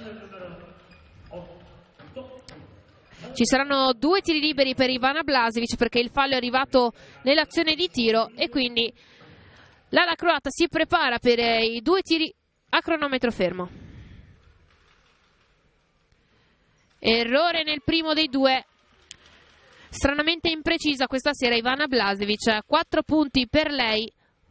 [SPEAKER 1] Ci saranno due tiri liberi per Ivana Blasevic perché il fallo è arrivato nell'azione di tiro e quindi l'ala croata si prepara per i due tiri a cronometro fermo. Errore nel primo dei due. Stranamente imprecisa questa sera Ivana Blasevic. quattro punti per lei.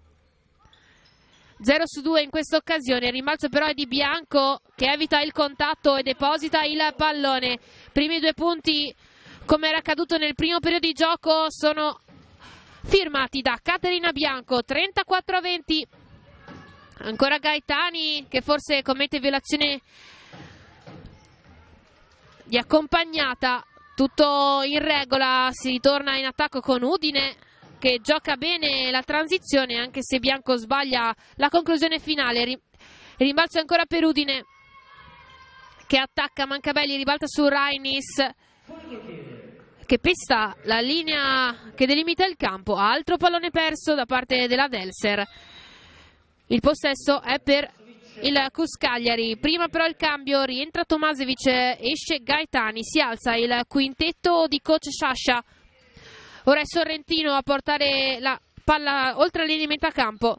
[SPEAKER 1] zero su due in questa occasione. Il rimbalzo però è di Bianco che evita il contatto e deposita il pallone. Primi due punti, come era accaduto nel primo periodo di gioco, sono firmati da Caterina Bianco. trentaquattro a venti. Ancora Gaetani che forse commette violazione di accompagnata. Tutto in regola, si ritorna in attacco con Udine che gioca bene la transizione anche se Bianco sbaglia la conclusione finale. Il rimbalzo è ancora per Udine che attacca Mancabelli, ribalta su Rainis che pesta la linea che delimita il campo. Altro pallone perso da parte della Delser. Il possesso è per il C U S Cagliari. Prima però il cambio, rientra Tomasevic, esce Gaetani, si alza il quintetto di coach Sciascia. Ora è Sorrentino a portare la palla oltre la linea di metà campo.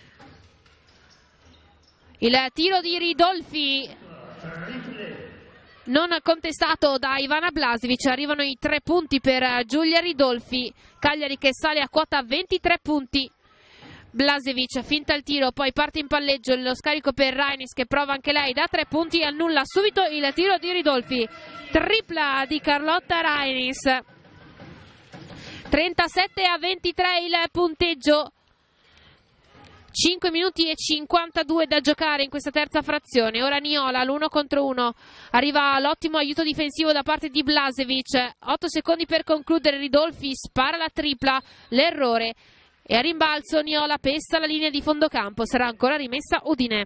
[SPEAKER 1] Il tiro di Ridolfi non contestato da Ivana Blažević. Arrivano i tre punti per Giulia Ridolfi. Cagliari che sale a quota ventitré punti. Blažević finta il tiro, poi parte in palleggio, lo scarico per Rainis che prova anche lei da tre punti, annulla subito il tiro di Ridolfi. Tripla di Carlotta Rainis. trentasette a ventitré il punteggio. cinque minuti e cinquantadue da giocare in questa terza frazione. Ora Niola l'uno contro uno. Arriva l'ottimo aiuto difensivo da parte di Blažević. otto secondi per concludere. Ridolfi spara la tripla, l'errore. E a rimbalzo Niola pesta la linea di fondo campo. Sarà ancora rimessa Udine.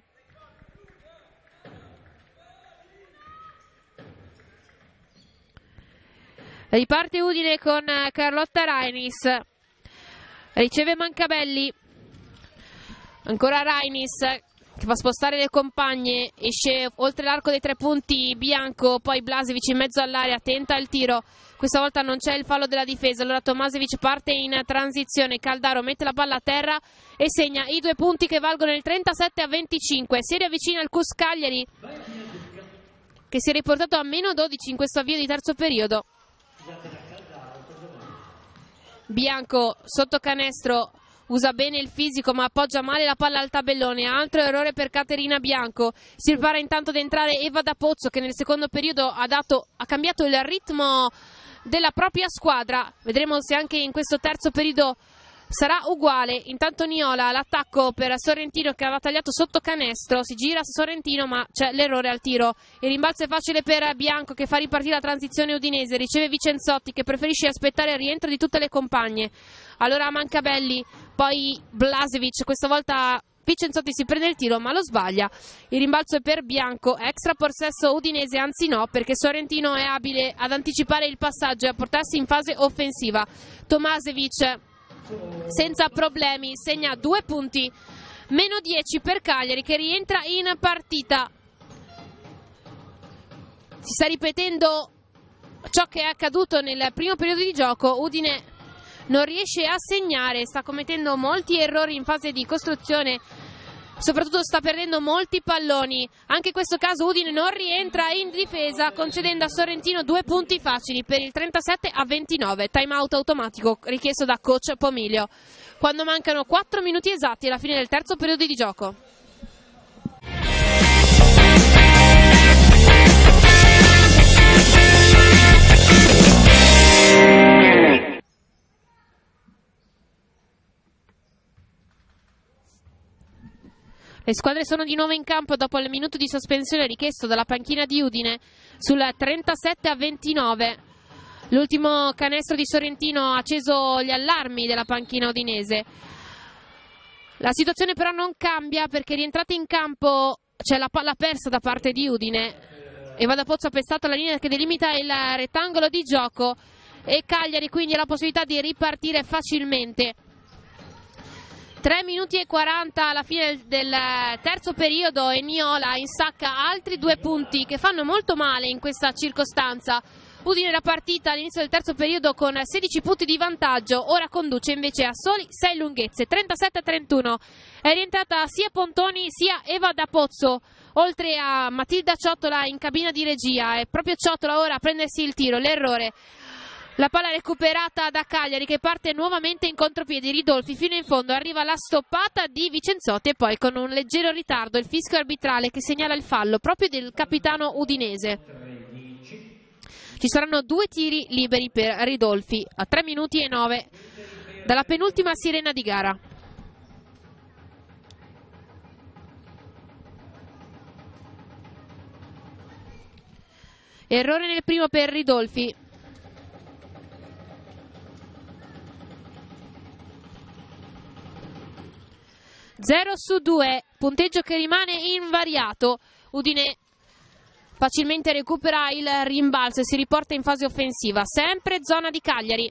[SPEAKER 1] Riparte Udine con Carlotta Rainis. Riceve Mancabelli. Ancora Rainis che fa spostare le compagne. Esce oltre l'arco dei tre punti Bianco. Poi Blažević in mezzo all'area. Tenta il tiro. Questa volta non c'è il fallo della difesa. Allora Tomašević parte in transizione. Caldaro mette la palla a terra e segna i due punti che valgono il trentasette a venticinque. Si riavvicina il C U S Cagliari che si è riportato a meno dodici in questo avvio di terzo periodo. Bianco sotto canestro, usa bene il fisico ma appoggia male la palla al tabellone. Altro errore per Caterina Bianco. Si prepara intanto ad entrare Eva da Pozzo che nel secondo periodo ha, dato, ha cambiato il ritmo della propria squadra. Vedremo se anche in questo terzo periodo sarà uguale. Intanto Niola l'attacco per Sorrentino che aveva tagliato sotto canestro. Si gira Sorrentino ma c'è l'errore al tiro. Il rimbalzo è facile per Bianco che fa ripartire la transizione udinese. Riceve Vicenzotti che preferisce aspettare il rientro di tutte le compagne. Allora Mancabelli, poi Blažević. Questa volta Vicenzotti si prende il tiro ma lo sbaglia. Il rimbalzo è per Bianco. Extra possesso udinese, anzi no, perché Sorrentino è abile ad anticipare il passaggio e a portarsi in fase offensiva. Tomašević senza problemi segna due punti. Meno dieci per Cagliari che rientra in partita. Si sta ripetendo ciò che è accaduto nel primo periodo di gioco. Udine non riesce a segnare, sta commettendo molti errori in fase di costruzione, soprattutto sta perdendo molti palloni. Anche in questo caso Udine non rientra in difesa, concedendo a Sorrentino due punti facili per il trentasette a ventinove. Time out automatico richiesto da coach Pomiglio quando mancano quattro minuti esatti alla fine del terzo periodo di gioco. Le squadre sono di nuovo in campo dopo il minuto di sospensione richiesto dalla panchina di Udine sul trentasette a ventinove. L'ultimo canestro di Sorrentino ha acceso gli allarmi della panchina udinese. La situazione però non cambia perché rientrata in campo c'è la palla persa da parte di Udine. Eva da Pozzo ha pestato la linea che delimita il rettangolo di gioco e Cagliari quindi ha la possibilità di ripartire facilmente. tre minuti e quaranta alla fine del terzo periodo e Niola insacca altri due punti che fanno molto male in questa circostanza. Udine la partita all'inizio del terzo periodo con sedici punti di vantaggio, ora conduce invece a soli sei lunghezze, trentasette a trentuno. È rientrata sia Pontoni sia Eva da Pozzo, oltre a Matilda Ciotola in cabina di regia. È proprio Ciotola ora a prendersi il tiro, l'errore. La palla recuperata da Cagliari che parte nuovamente in contropiedi. Ridolfi fino in fondo, arriva la stoppata di Vicenzotti e poi con un leggero ritardo il fischio arbitrale che segnala il fallo proprio del capitano udinese. Ci saranno due tiri liberi per Ridolfi a tre minuti e nove dalla penultima sirena di gara. Errore nel primo per Ridolfi. zero su due, punteggio che rimane invariato. Udine facilmente recupera il rimbalzo e si riporta in fase offensiva, sempre zona di Cagliari.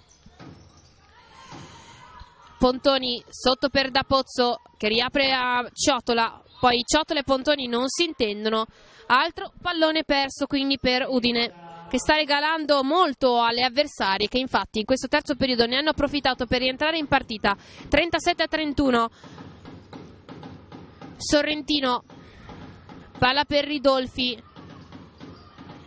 [SPEAKER 1] Pontoni sotto per Da Pozzo che riapre a Ciotola, poi Ciotola e Pontoni non si intendono. Altro pallone perso quindi per Udine, che sta regalando molto alle avversarie che infatti in questo terzo periodo ne hanno approfittato per rientrare in partita. trentasette a trentuno. Sorrentino, palla per Ridolfi,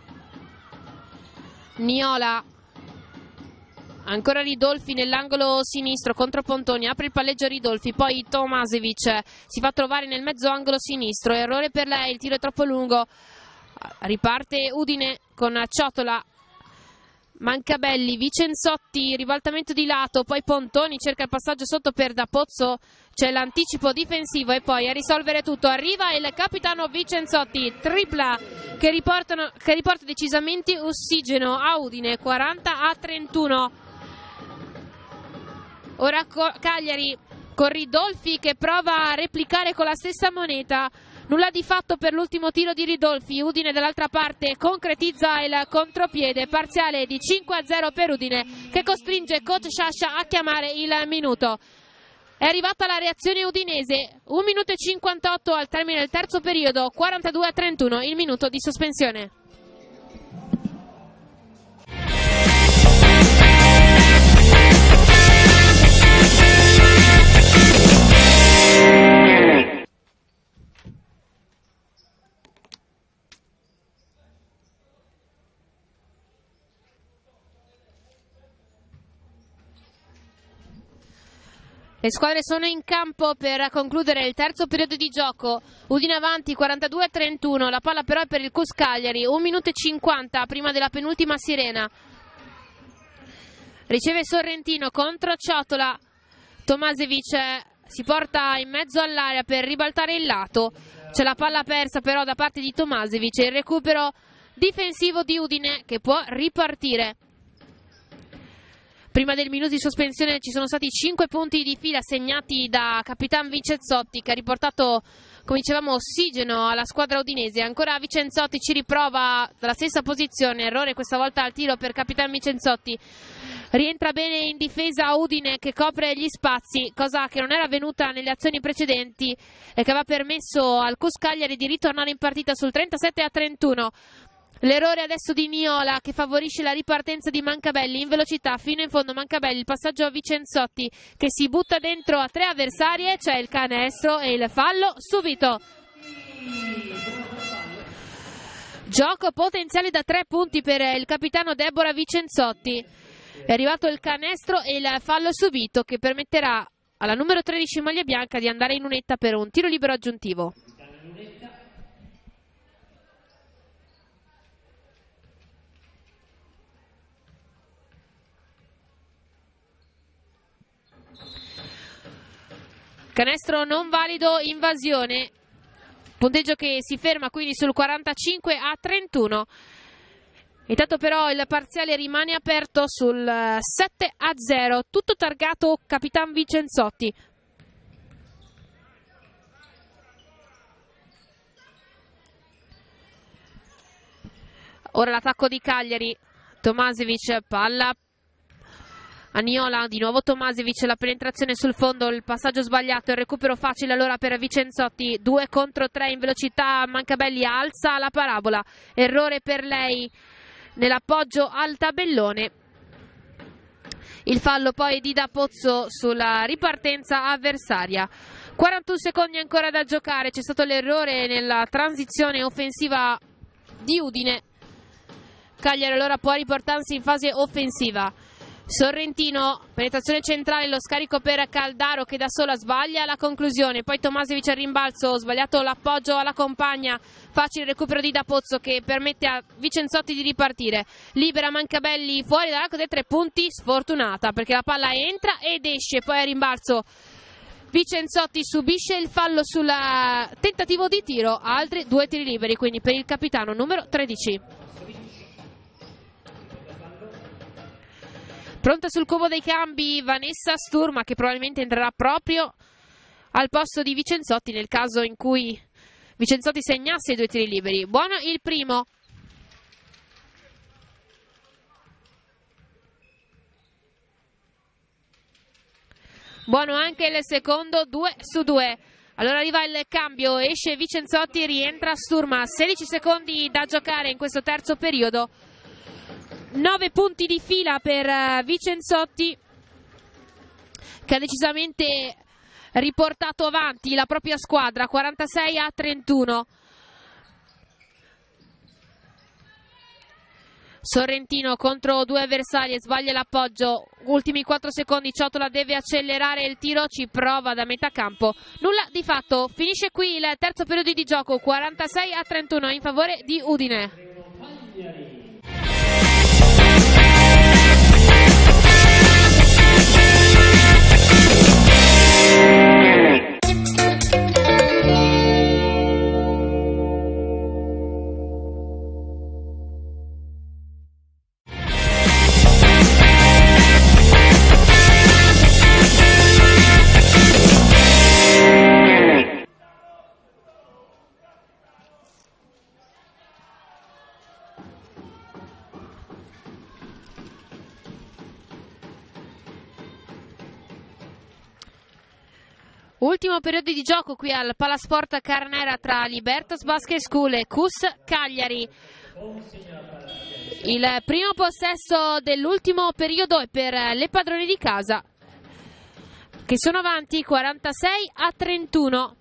[SPEAKER 1] Niola, ancora Ridolfi nell'angolo sinistro contro Pontoni, apre il palleggio Ridolfi, poi Tomasevic si fa trovare nel mezzo angolo sinistro, errore per lei, il tiro è troppo lungo, riparte Udine con Ciotola, Mancabelli, Vicenzotti, ribaltamento di lato, poi Pontoni cerca il passaggio sotto per D'Apozzo, c'è l'anticipo difensivo e poi a risolvere tutto arriva il capitano Vicenzotti, tripla che, riportano, che riporta decisamente ossigeno a Udine, quaranta a trentuno. Ora Cagliari con Ridolfi che prova a replicare con la stessa moneta. Nulla di fatto per l'ultimo tiro di Ridolfi. Udine dall'altra parte concretizza il contropiede, parziale di cinque a zero per Udine che costringe coach Sciascia a chiamare il minuto. È arrivata la reazione udinese, un minuto e cinquantotto al termine del terzo periodo, quarantadue a trentuno il minuto di sospensione. Le squadre sono in campo per concludere il terzo periodo di gioco. Udine avanti quarantadue a trentuno, la palla però è per il C U S Cagliari, un minuto e cinquanta prima della penultima sirena. Riceve Sorrentino contro Ciotola, Tomasevic si porta in mezzo all'area per ribaltare il lato, c'è la palla persa però da parte di Tomasevic, il recupero difensivo di Udine che può ripartire. Prima del minuto di sospensione ci sono stati cinque punti di fila segnati da Capitan Vicenzotti che ha riportato, come dicevamo, ossigeno alla squadra udinese. Ancora Vicenzotti ci riprova dalla stessa posizione, errore questa volta al tiro per Capitan Vicenzotti. Rientra bene in difesa Udine che copre gli spazi, cosa che non era avvenuta nelle azioni precedenti e che aveva permesso al C U S Cagliari di ritornare in partita sul trentasette a trentuno. L'errore adesso di Niola che favorisce la ripartenza di Mancabelli in velocità fino in fondo. Mancabelli, il passaggio a Vicenzotti che si butta dentro a tre avversarie, c'è il canestro e il fallo subito. Gioco potenziale da tre punti per il capitano Deborah Vicenzotti. È arrivato il canestro e il fallo subito che permetterà alla numero tredici maglia bianca di andare in lunetta per un tiro libero aggiuntivo. Canestro non valido, invasione, punteggio che si ferma quindi sul quarantacinque a trentuno. Intanto però il parziale rimane aperto sul sette a zero, tutto targato Capitan Vicenzotti. Ora l'attacco di Cagliari, Tomasevic, palla a Niola, di nuovo Tomasevic, la penetrazione sul fondo, il passaggio sbagliato, il recupero facile allora per Vicenzotti, due contro tre in velocità, Mancabelli alza la parabola, errore per lei nell'appoggio al tabellone. Il fallo poi di D'Apozzo sulla ripartenza avversaria. quarantuno secondi ancora da giocare, c'è stato l'errore nella transizione offensiva di Udine. Cagliari allora può riportarsi in fase offensiva. Sorrentino, penetrazione centrale, lo scarico per Caldaro che da sola sbaglia la conclusione, poi Tomasevic al rimbalzo, sbagliato l'appoggio alla compagna, facile recupero di D'Apozzo che permette a Vicenzotti di ripartire, libera Mancabelli fuori dall'arco dei tre punti, sfortunata perché la palla entra ed esce, poi al rimbalzo Vicenzotti subisce il fallo sul tentativo di tiro, altri due tiri liberi quindi per il capitano numero tredici. Pronta sul cubo dei cambi Vanessa Sturma che probabilmente entrerà proprio al posto di Vicenzotti nel caso in cui Vicenzotti segnasse i due tiri liberi. Buono il primo. Buono anche il secondo, due su due. Allora arriva il cambio, esce Vicenzotti, rientra Sturma. sedici secondi da giocare in questo terzo periodo. nove punti di fila per Vicenzotti che ha decisamente riportato avanti la propria squadra, quarantasei a trentuno. Sorrentino contro due avversari, sbaglia l'appoggio, ultimi quattro secondi, Ciotola deve accelerare il tiro, ci prova da metà campo, nulla di fatto. Finisce qui il terzo periodo di gioco, quarantasei a trentuno in favore di Udine. Ultimo periodo di gioco qui al Palasport Carnera tra Libertas Basket School e C U S Cagliari. Il primo possesso dell'ultimo periodo è per le padrone di casa, che sono avanti quarantasei a trentuno.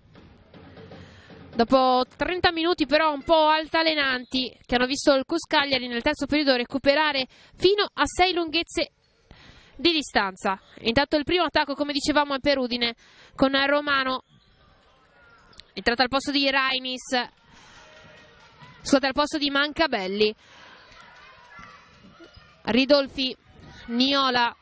[SPEAKER 1] Dopo trenta minuti però un po' altalenanti, che hanno visto il C U S Cagliari nel terzo periodo recuperare fino a sei lunghezze di distanza. Intanto il primo attacco, come dicevamo, è per Udine, con Romano entrata al posto di Rainis, scusate, al posto di Mancabelli. Ridolfi, Niola,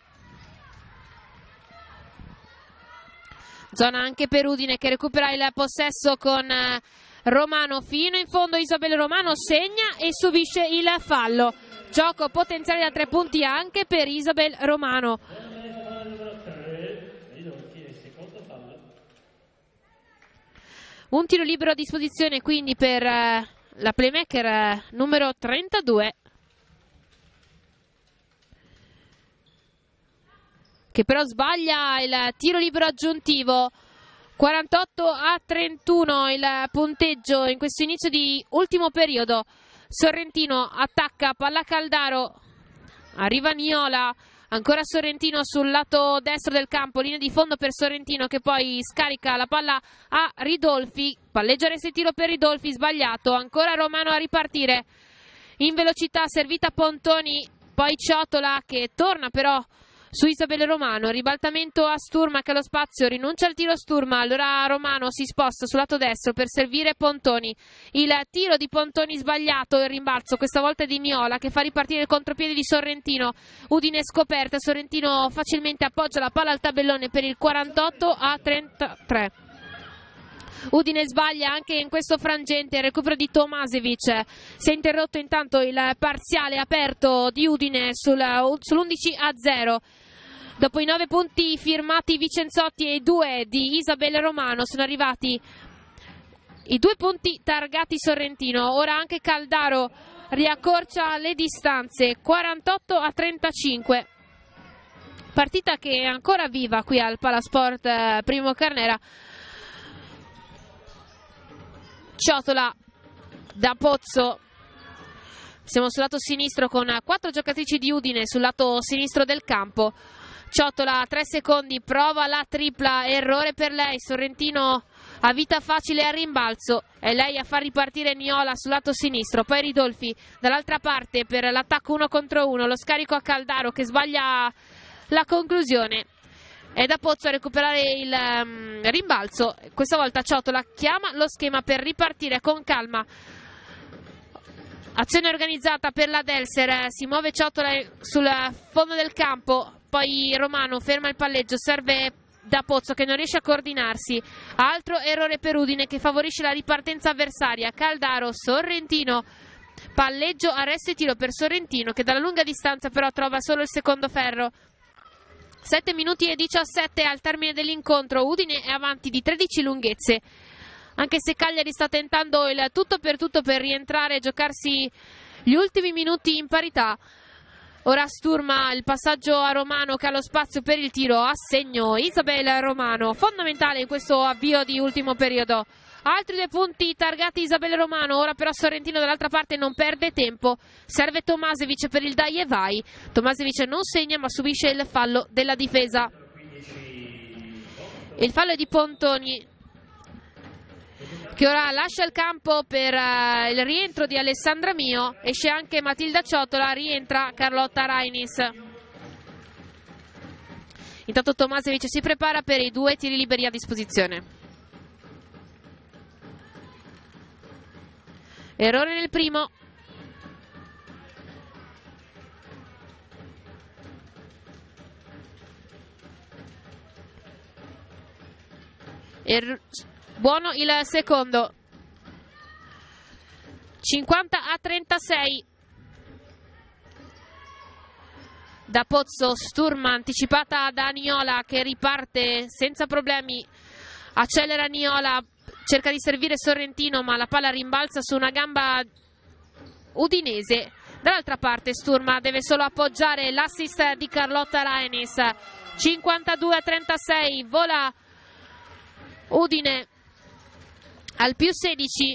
[SPEAKER 1] zona anche per Udine che recupera il possesso con Romano fino in fondo. Isabel Romano segna e subisce il fallo. Gioco potenziale da tre punti anche per Isabel Romano. Un tiro libero a disposizione quindi per uh, la playmaker uh, numero trentadue, che però sbaglia il tiro libero aggiuntivo. quarantotto a trentuno il punteggio in questo inizio di ultimo periodo. Sorrentino attacca, palla Caldaro, arriva Niola, ancora Sorrentino sul lato destro del campo, linea di fondo per Sorrentino che poi scarica la palla a Ridolfi, palleggia resta il tiro per Ridolfi, sbagliato, ancora Romano a ripartire in velocità, servita Pontoni, poi Ciotola che torna però su Isabelle Romano, ribaltamento a Sturma che ha lo spazio, rinuncia al tiro Sturma, allora Romano si sposta sul lato destro per servire Pontoni, il tiro di Pontoni sbagliato, il rimbalzo questa volta di Niola che fa ripartire il contropiede di Sorrentino. Udine scoperta, Sorrentino facilmente appoggia la palla al tabellone per il quarantotto a trentatré. Udine sbaglia anche in questo frangente, il recupero di Tomasevic, si è interrotto intanto il parziale aperto di Udine sul, sull'undici a zero. Dopo i nove punti firmati Vicenzotti e i due di Isabelle Romano sono arrivati i due punti targati Sorrentino. Ora anche Caldaro riaccorcia le distanze, quarantotto a trentacinque. Partita che è ancora viva qui al Palasport eh, Primo Carnera. Ciotola da Pozzo, siamo sul lato sinistro con quattro giocatrici di Udine sul lato sinistro del campo. Ciotola, tre secondi, prova la tripla, errore per lei. Sorrentino ha vita facile al rimbalzo, è lei a far ripartire Niola sul lato sinistro, poi Ridolfi dall'altra parte per l'attacco uno contro uno, lo scarico a Caldaro che sbaglia la conclusione. È da Pozzo a recuperare il um, rimbalzo, questa volta Ciotola chiama lo schema per ripartire con calma. Azione organizzata per la Delser, si muove Ciotola sul fondo del campo, poi Romano ferma il palleggio, serve da Pozzo che non riesce a coordinarsi. Altro errore per Udine che favorisce la ripartenza avversaria. Caldaro, Sorrentino, palleggio, arresto e tiro per Sorrentino che dalla lunga distanza però trova solo il secondo ferro. sette minuti e diciassette al termine dell'incontro, Udine è avanti di tredici lunghezze, anche se Cagliari sta tentando il tutto per tutto per rientrare e giocarsi gli ultimi minuti in parità. Ora Sturma, il passaggio a Romano che ha lo spazio per il tiro, a segno Isabel Romano, fondamentale in questo avvio di ultimo periodo. Altri due punti targati Isabel Romano, ora però Sorrentino dall'altra parte non perde tempo, serve Tomasevic per il dai e vai. Tomasevic non segna ma subisce il fallo della difesa. Il fallo è di Pontoni. che ora lascia il campo per uh, il rientro di Alessandra Mio. Esce anche Matilda Ciotola, rientra Carlotta Rainis. Intanto Tomasevic si prepara per i due tiri liberi a disposizione. Errore nel primo. Er buono il secondo. cinquanta a trentasei. Da Pozzo, Sturma anticipata da Niola che riparte senza problemi. Accelera Niola, cerca di servire Sorrentino ma la palla rimbalza su una gamba udinese. Dall'altra parte Sturma deve solo appoggiare l'assist di Carlotta Rainis. cinquantadue a trentasei, vola Udine al più sedici.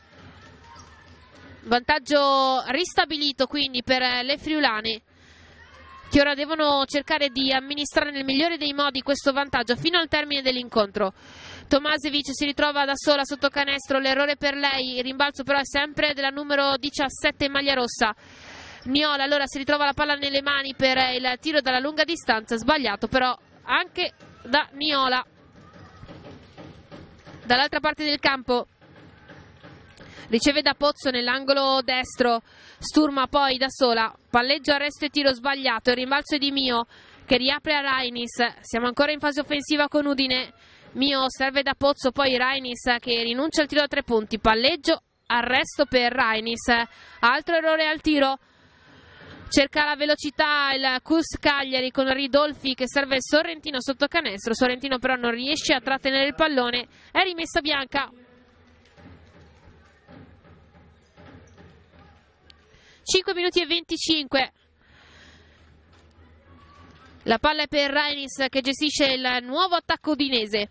[SPEAKER 1] Vantaggio ristabilito quindi per le friulane, che ora devono cercare di amministrare nel migliore dei modi questo vantaggio fino al termine dell'incontro. Tomasevic si ritrova da sola sotto canestro, l'errore per lei, il rimbalzo però è sempre della numero diciassette in maglia rossa. Niola allora si ritrova la palla nelle mani per il tiro dalla lunga distanza, sbagliato però anche da Niola. Dall'altra parte del campo riceve da Pozzo nell'angolo destro, Sturma poi da sola, palleggio, arresto e tiro sbagliato, il rimbalzo è di Mio che riapre a Rainis. Siamo ancora in fase offensiva con Udine. Mio serve da Pozzo, poi Rainis che rinuncia al tiro da tre punti, palleggio, arresto per Rainis, altro errore al tiro. Cerca la velocità il Cus Cagliari con Ridolfi che serve Sorrentino sotto canestro. Sorrentino però non riesce a trattenere il pallone. È rimessa bianca. cinque minuti e venticinque. La palla è per Rainis che gestisce il nuovo attacco udinese.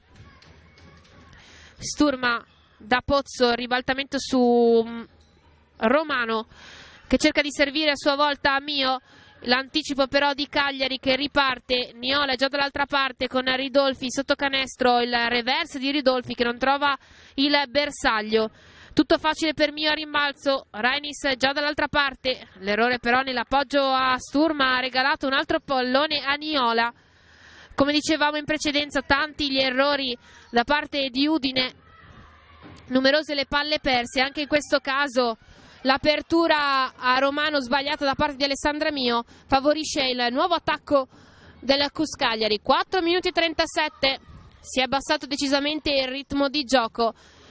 [SPEAKER 1] Sturma da Pozzo, ribaltamento su Romano che cerca di servire a sua volta a Mio. L'anticipo però di Cagliari che riparte. Niola è già dall'altra parte con Ridolfi sotto canestro, il reverse di Ridolfi che non trova il bersaglio. Tutto facile per Mio a rimbalzo. Rainis già dall'altra parte, l'errore però nell'appoggio a Sturma ha regalato un altro pallone a Niola. Come dicevamo in precedenza, tanti gli errori da parte di Udine, numerose le palle perse, anche in questo caso l'apertura a Romano sbagliata da parte di Alessandra Mio favorisce il nuovo attacco del Cus Cagliari. quattro minuti e trentasette, si è abbassato decisamente il ritmo di gioco.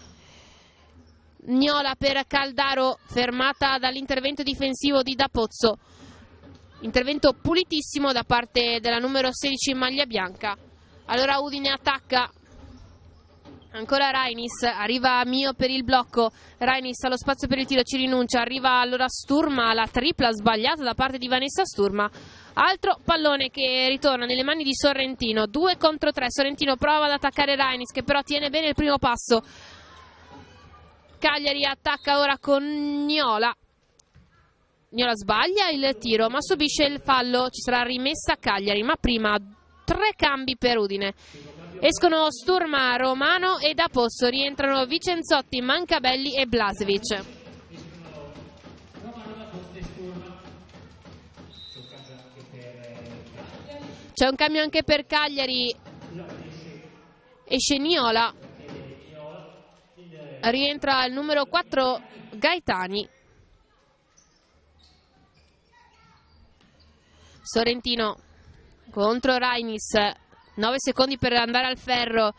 [SPEAKER 1] Niola per Caldaro, fermata dall'intervento difensivo di Da Pozzo. Intervento pulitissimo da parte della numero sedici in maglia bianca. Allora Udine attacca. Ancora Rainis, arriva Mio per il blocco. Rainis allo spazio per il tiro, ci rinuncia. Arriva allora Sturma, la tripla sbagliata da parte di Vanessa Sturma. Altro pallone che ritorna nelle mani di Sorrentino. due contro tre. Sorrentino prova ad attaccare Rainis che però tiene bene il primo passo. Cagliari attacca ora con Niola. Niola sbaglia il tiro ma subisce il fallo. Ci sarà rimessa a Cagliari, ma prima tre cambi per Udine. Escono Sturma, Romano e Da Pozzo. Rientrano Vicenzotti, Mancabelli e Blasevic. C'è un cambio anche per Cagliari. Esce Niola. Rientra il numero quattro Gaetani. Sorrentino contro Rainis. nove secondi per andare al ferro.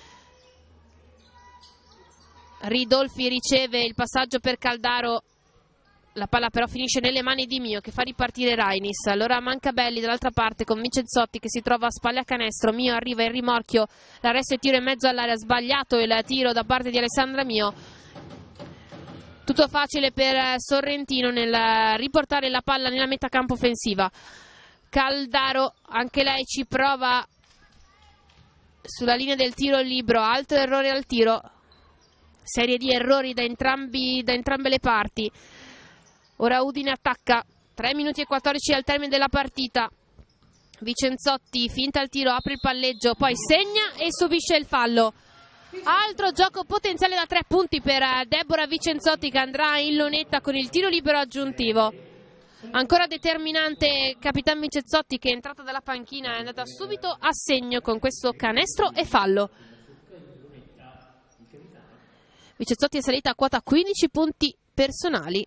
[SPEAKER 1] Ridolfi riceve il passaggio per Caldaro. La palla però finisce nelle mani di Mio che fa ripartire Rainis. Allora Mancabelli dall'altra parte con Vicenzotti che si trova a spalle a canestro. Mio arriva in rimorchio, l'arresto e tiro in mezzo all'area, sbagliato il tiro da parte di Alessandra Mio. Tutto facile per Sorrentino nel riportare la palla nella metà campo offensiva. Caldaro, anche lei ci prova sulla linea del tiro libero, altro errore al tiro, serie di errori da, entrambi, da entrambe le parti. Ora Udine attacca, tre minuti e quattordici al termine della partita. Vicenzotti finta il tiro, apre il palleggio, poi segna e subisce il fallo. Altro gioco potenziale da tre punti per Deborah Vicenzotti, che andrà in lunetta con il tiro libero aggiuntivo. Ancora determinante Capitan Vicenzotti, che è entrata dalla panchina, è andata subito a segno con questo canestro e fallo. Vicenzotti è salita a quota quindici punti personali,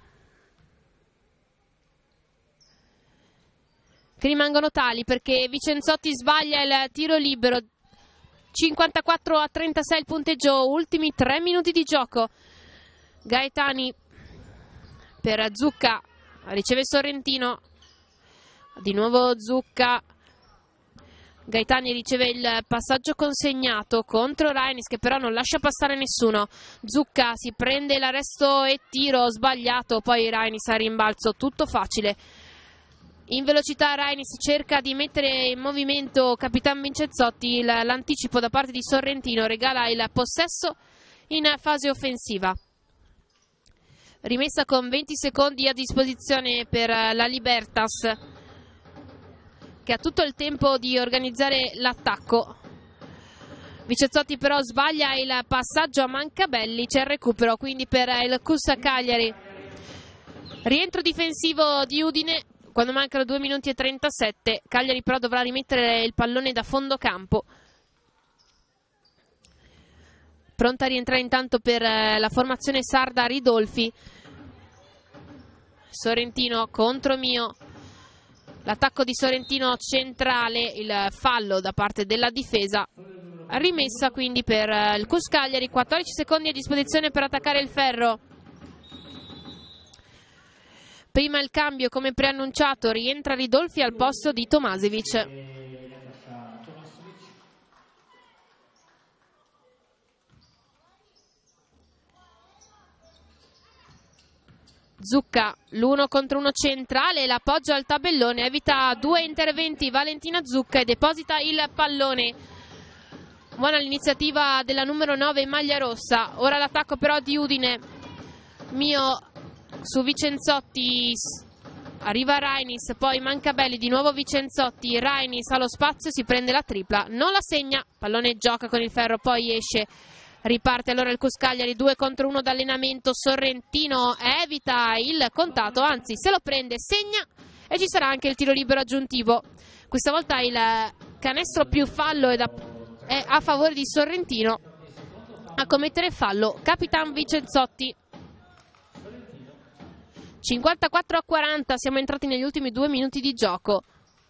[SPEAKER 1] che rimangono tali perché Vicenzotti sbaglia il tiro libero. cinquantaquattro a trentasei il punteggio, ultimi tre minuti di gioco. Gaetani per Zucca, riceve Sorrentino, di nuovo Zucca. Gaetani riceve il passaggio consegnato contro Rainis, che però non lascia passare nessuno. Zucca si prende l'arresto e tiro sbagliato, poi Rainis a rimbalzo, tutto facile. In velocità Rainis cerca di mettere in movimento Capitan Vicenzotti, l'anticipo da parte di Sorrentino regala il possesso in fase offensiva. Rimessa con venti secondi a disposizione per la Libertas, che ha tutto il tempo di organizzare l'attacco. Vicenzotti però sbaglia il passaggio a Mancabelli, c'è il recupero quindi per il Cussa Cagliari. Rientro difensivo di Udine quando mancano due minuti e trentasette. Cagliari però dovrà rimettere il pallone da fondo campo. Pronta a rientrare intanto per la formazione sarda Ridolfi. Sorrentino contro Mio. L'attacco di Sorrentino centrale, il fallo da parte della difesa. Rimessa quindi per il Cus Cagliari, quattordici secondi a disposizione per attaccare il ferro. Prima il cambio, come preannunciato, rientra Ridolfi al posto di Tomasevic. Zucca, l'uno contro uno centrale, l'appoggio al tabellone, evita due interventi Valentina Zucca e deposita il pallone. Buona l'iniziativa della numero nove in maglia rossa. Ora l'attacco però di Udine. Mio su Vicenzotti, arriva Rainis, poi Mancabelli, di nuovo Vicenzotti, Rainis ha lo spazio, si prende la tripla, non la segna, pallone gioca con il ferro, poi esce. Riparte allora il Cus Cagliari, due contro uno d'allenamento. Sorrentino evita il contatto, anzi se lo prende, segna e ci sarà anche il tiro libero aggiuntivo. Questa volta il canestro più fallo è, da, è a favore di Sorrentino. A commettere fallo Capitan Vicenzotti. cinquantaquattro a quaranta, siamo entrati negli ultimi due minuti di gioco.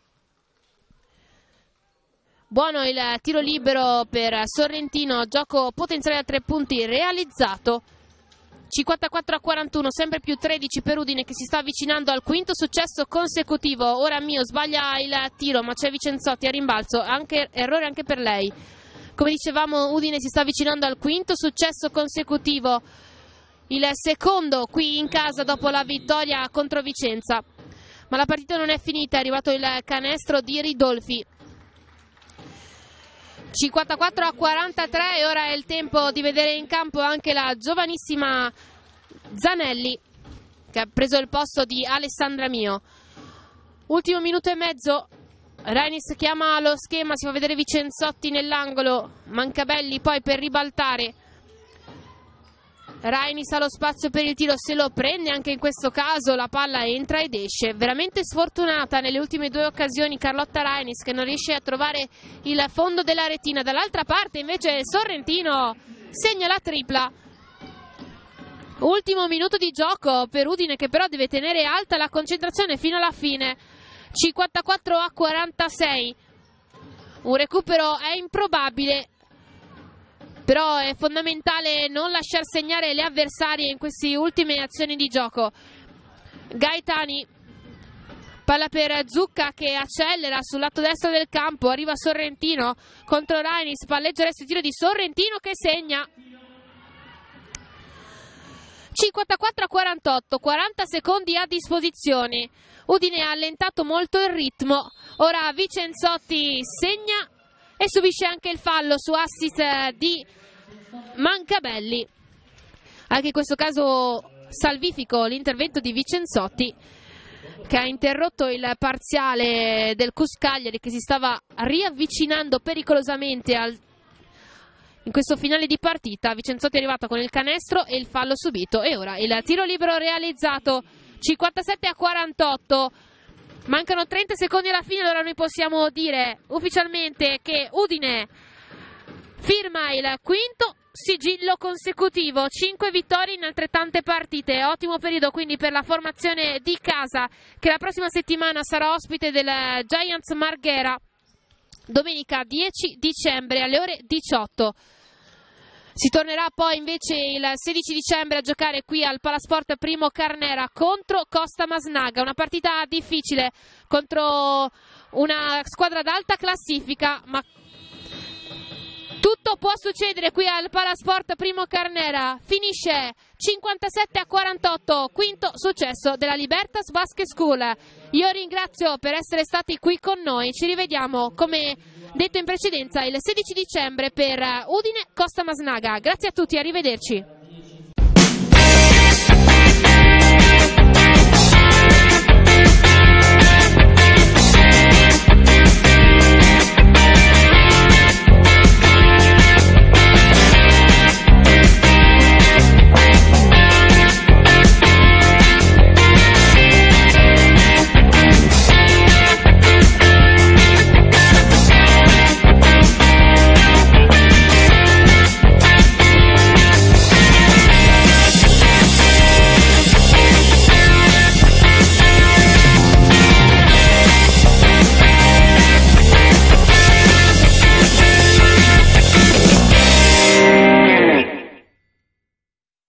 [SPEAKER 1] Buono il tiro libero per Sorrentino, gioco potenziale da tre punti realizzato. cinquantaquattro a quarantuno, sempre più tredici per Udine, che si sta avvicinando al quinto successo consecutivo. Ora Mio sbaglia il tiro, ma c'è Vicenzotti a rimbalzo, anche, errore anche per lei. Come dicevamo, Udine si sta avvicinando al quinto successo consecutivo, il secondo qui in casa dopo la vittoria contro Vicenza. Ma la partita non è finita, è arrivato il canestro di Ridolfi. cinquantaquattro a quarantatré e ora è il tempo di vedere in campo anche la giovanissima Zanelli, che ha preso il posto di Alessandra Mio. Ultimo minuto e mezzo, Rainis chiama lo schema, si fa vedere Vicenzotti nell'angolo, Mancabelli poi per ribaltare. Rainis ha lo spazio per il tiro, se lo prende anche in questo caso, la palla entra ed esce. Veramente sfortunata nelle ultime due occasioni Carlotta Rainis, che non riesce a trovare il fondo della retina. Dall'altra parte invece Sorrentino segna la tripla. Ultimo minuto di gioco per Udine, che però deve tenere alta la concentrazione fino alla fine. cinquantaquattro a quarantasei, un recupero è improbabile, però è fondamentale non lasciar segnare le avversarie in queste ultime azioni di gioco. Gaetani, palla per Zucca che accelera sul lato destro del campo, arriva Sorrentino contro Rainis, palleggio resto tiro di Sorrentino che segna. cinquantaquattro a quarantotto, quaranta secondi a disposizione. Udine ha allentato molto il ritmo, ora Vicenzotti segna e subisce anche il fallo su assist di Mancabelli. Anche in questo caso salvifico l'intervento di Vicenzotti, che ha interrotto il parziale del Cus Cagliari, che si stava riavvicinando pericolosamente al in questo finale di partita. Vicenzotti è arrivato con il canestro e il fallo subito, e ora il tiro libero realizzato. cinquantasette a quarantotto, mancano trenta secondi alla fine. Allora noi possiamo dire ufficialmente che Udine firma il quinto sigillo consecutivo, cinque vittorie in altrettante partite. Ottimo periodo quindi per la formazione di casa, che la prossima settimana sarà ospite del Giants Marghera, domenica dieci dicembre alle ore diciotto. Si tornerà poi invece il sedici dicembre a giocare qui al Palasport Primo Carnera contro Costa Masnaga, una partita difficile contro una squadra d'alta classifica, ma tutto può succedere qui al Palasport Primo Carnera. Finisce cinquantasette a quarantotto, quinto successo della Libertas Basket School. Io ringrazio per essere stati qui con noi. Ci rivediamo, come detto in precedenza, il sedici dicembre per Udine Costa Masnaga. Grazie a tutti, arrivederci.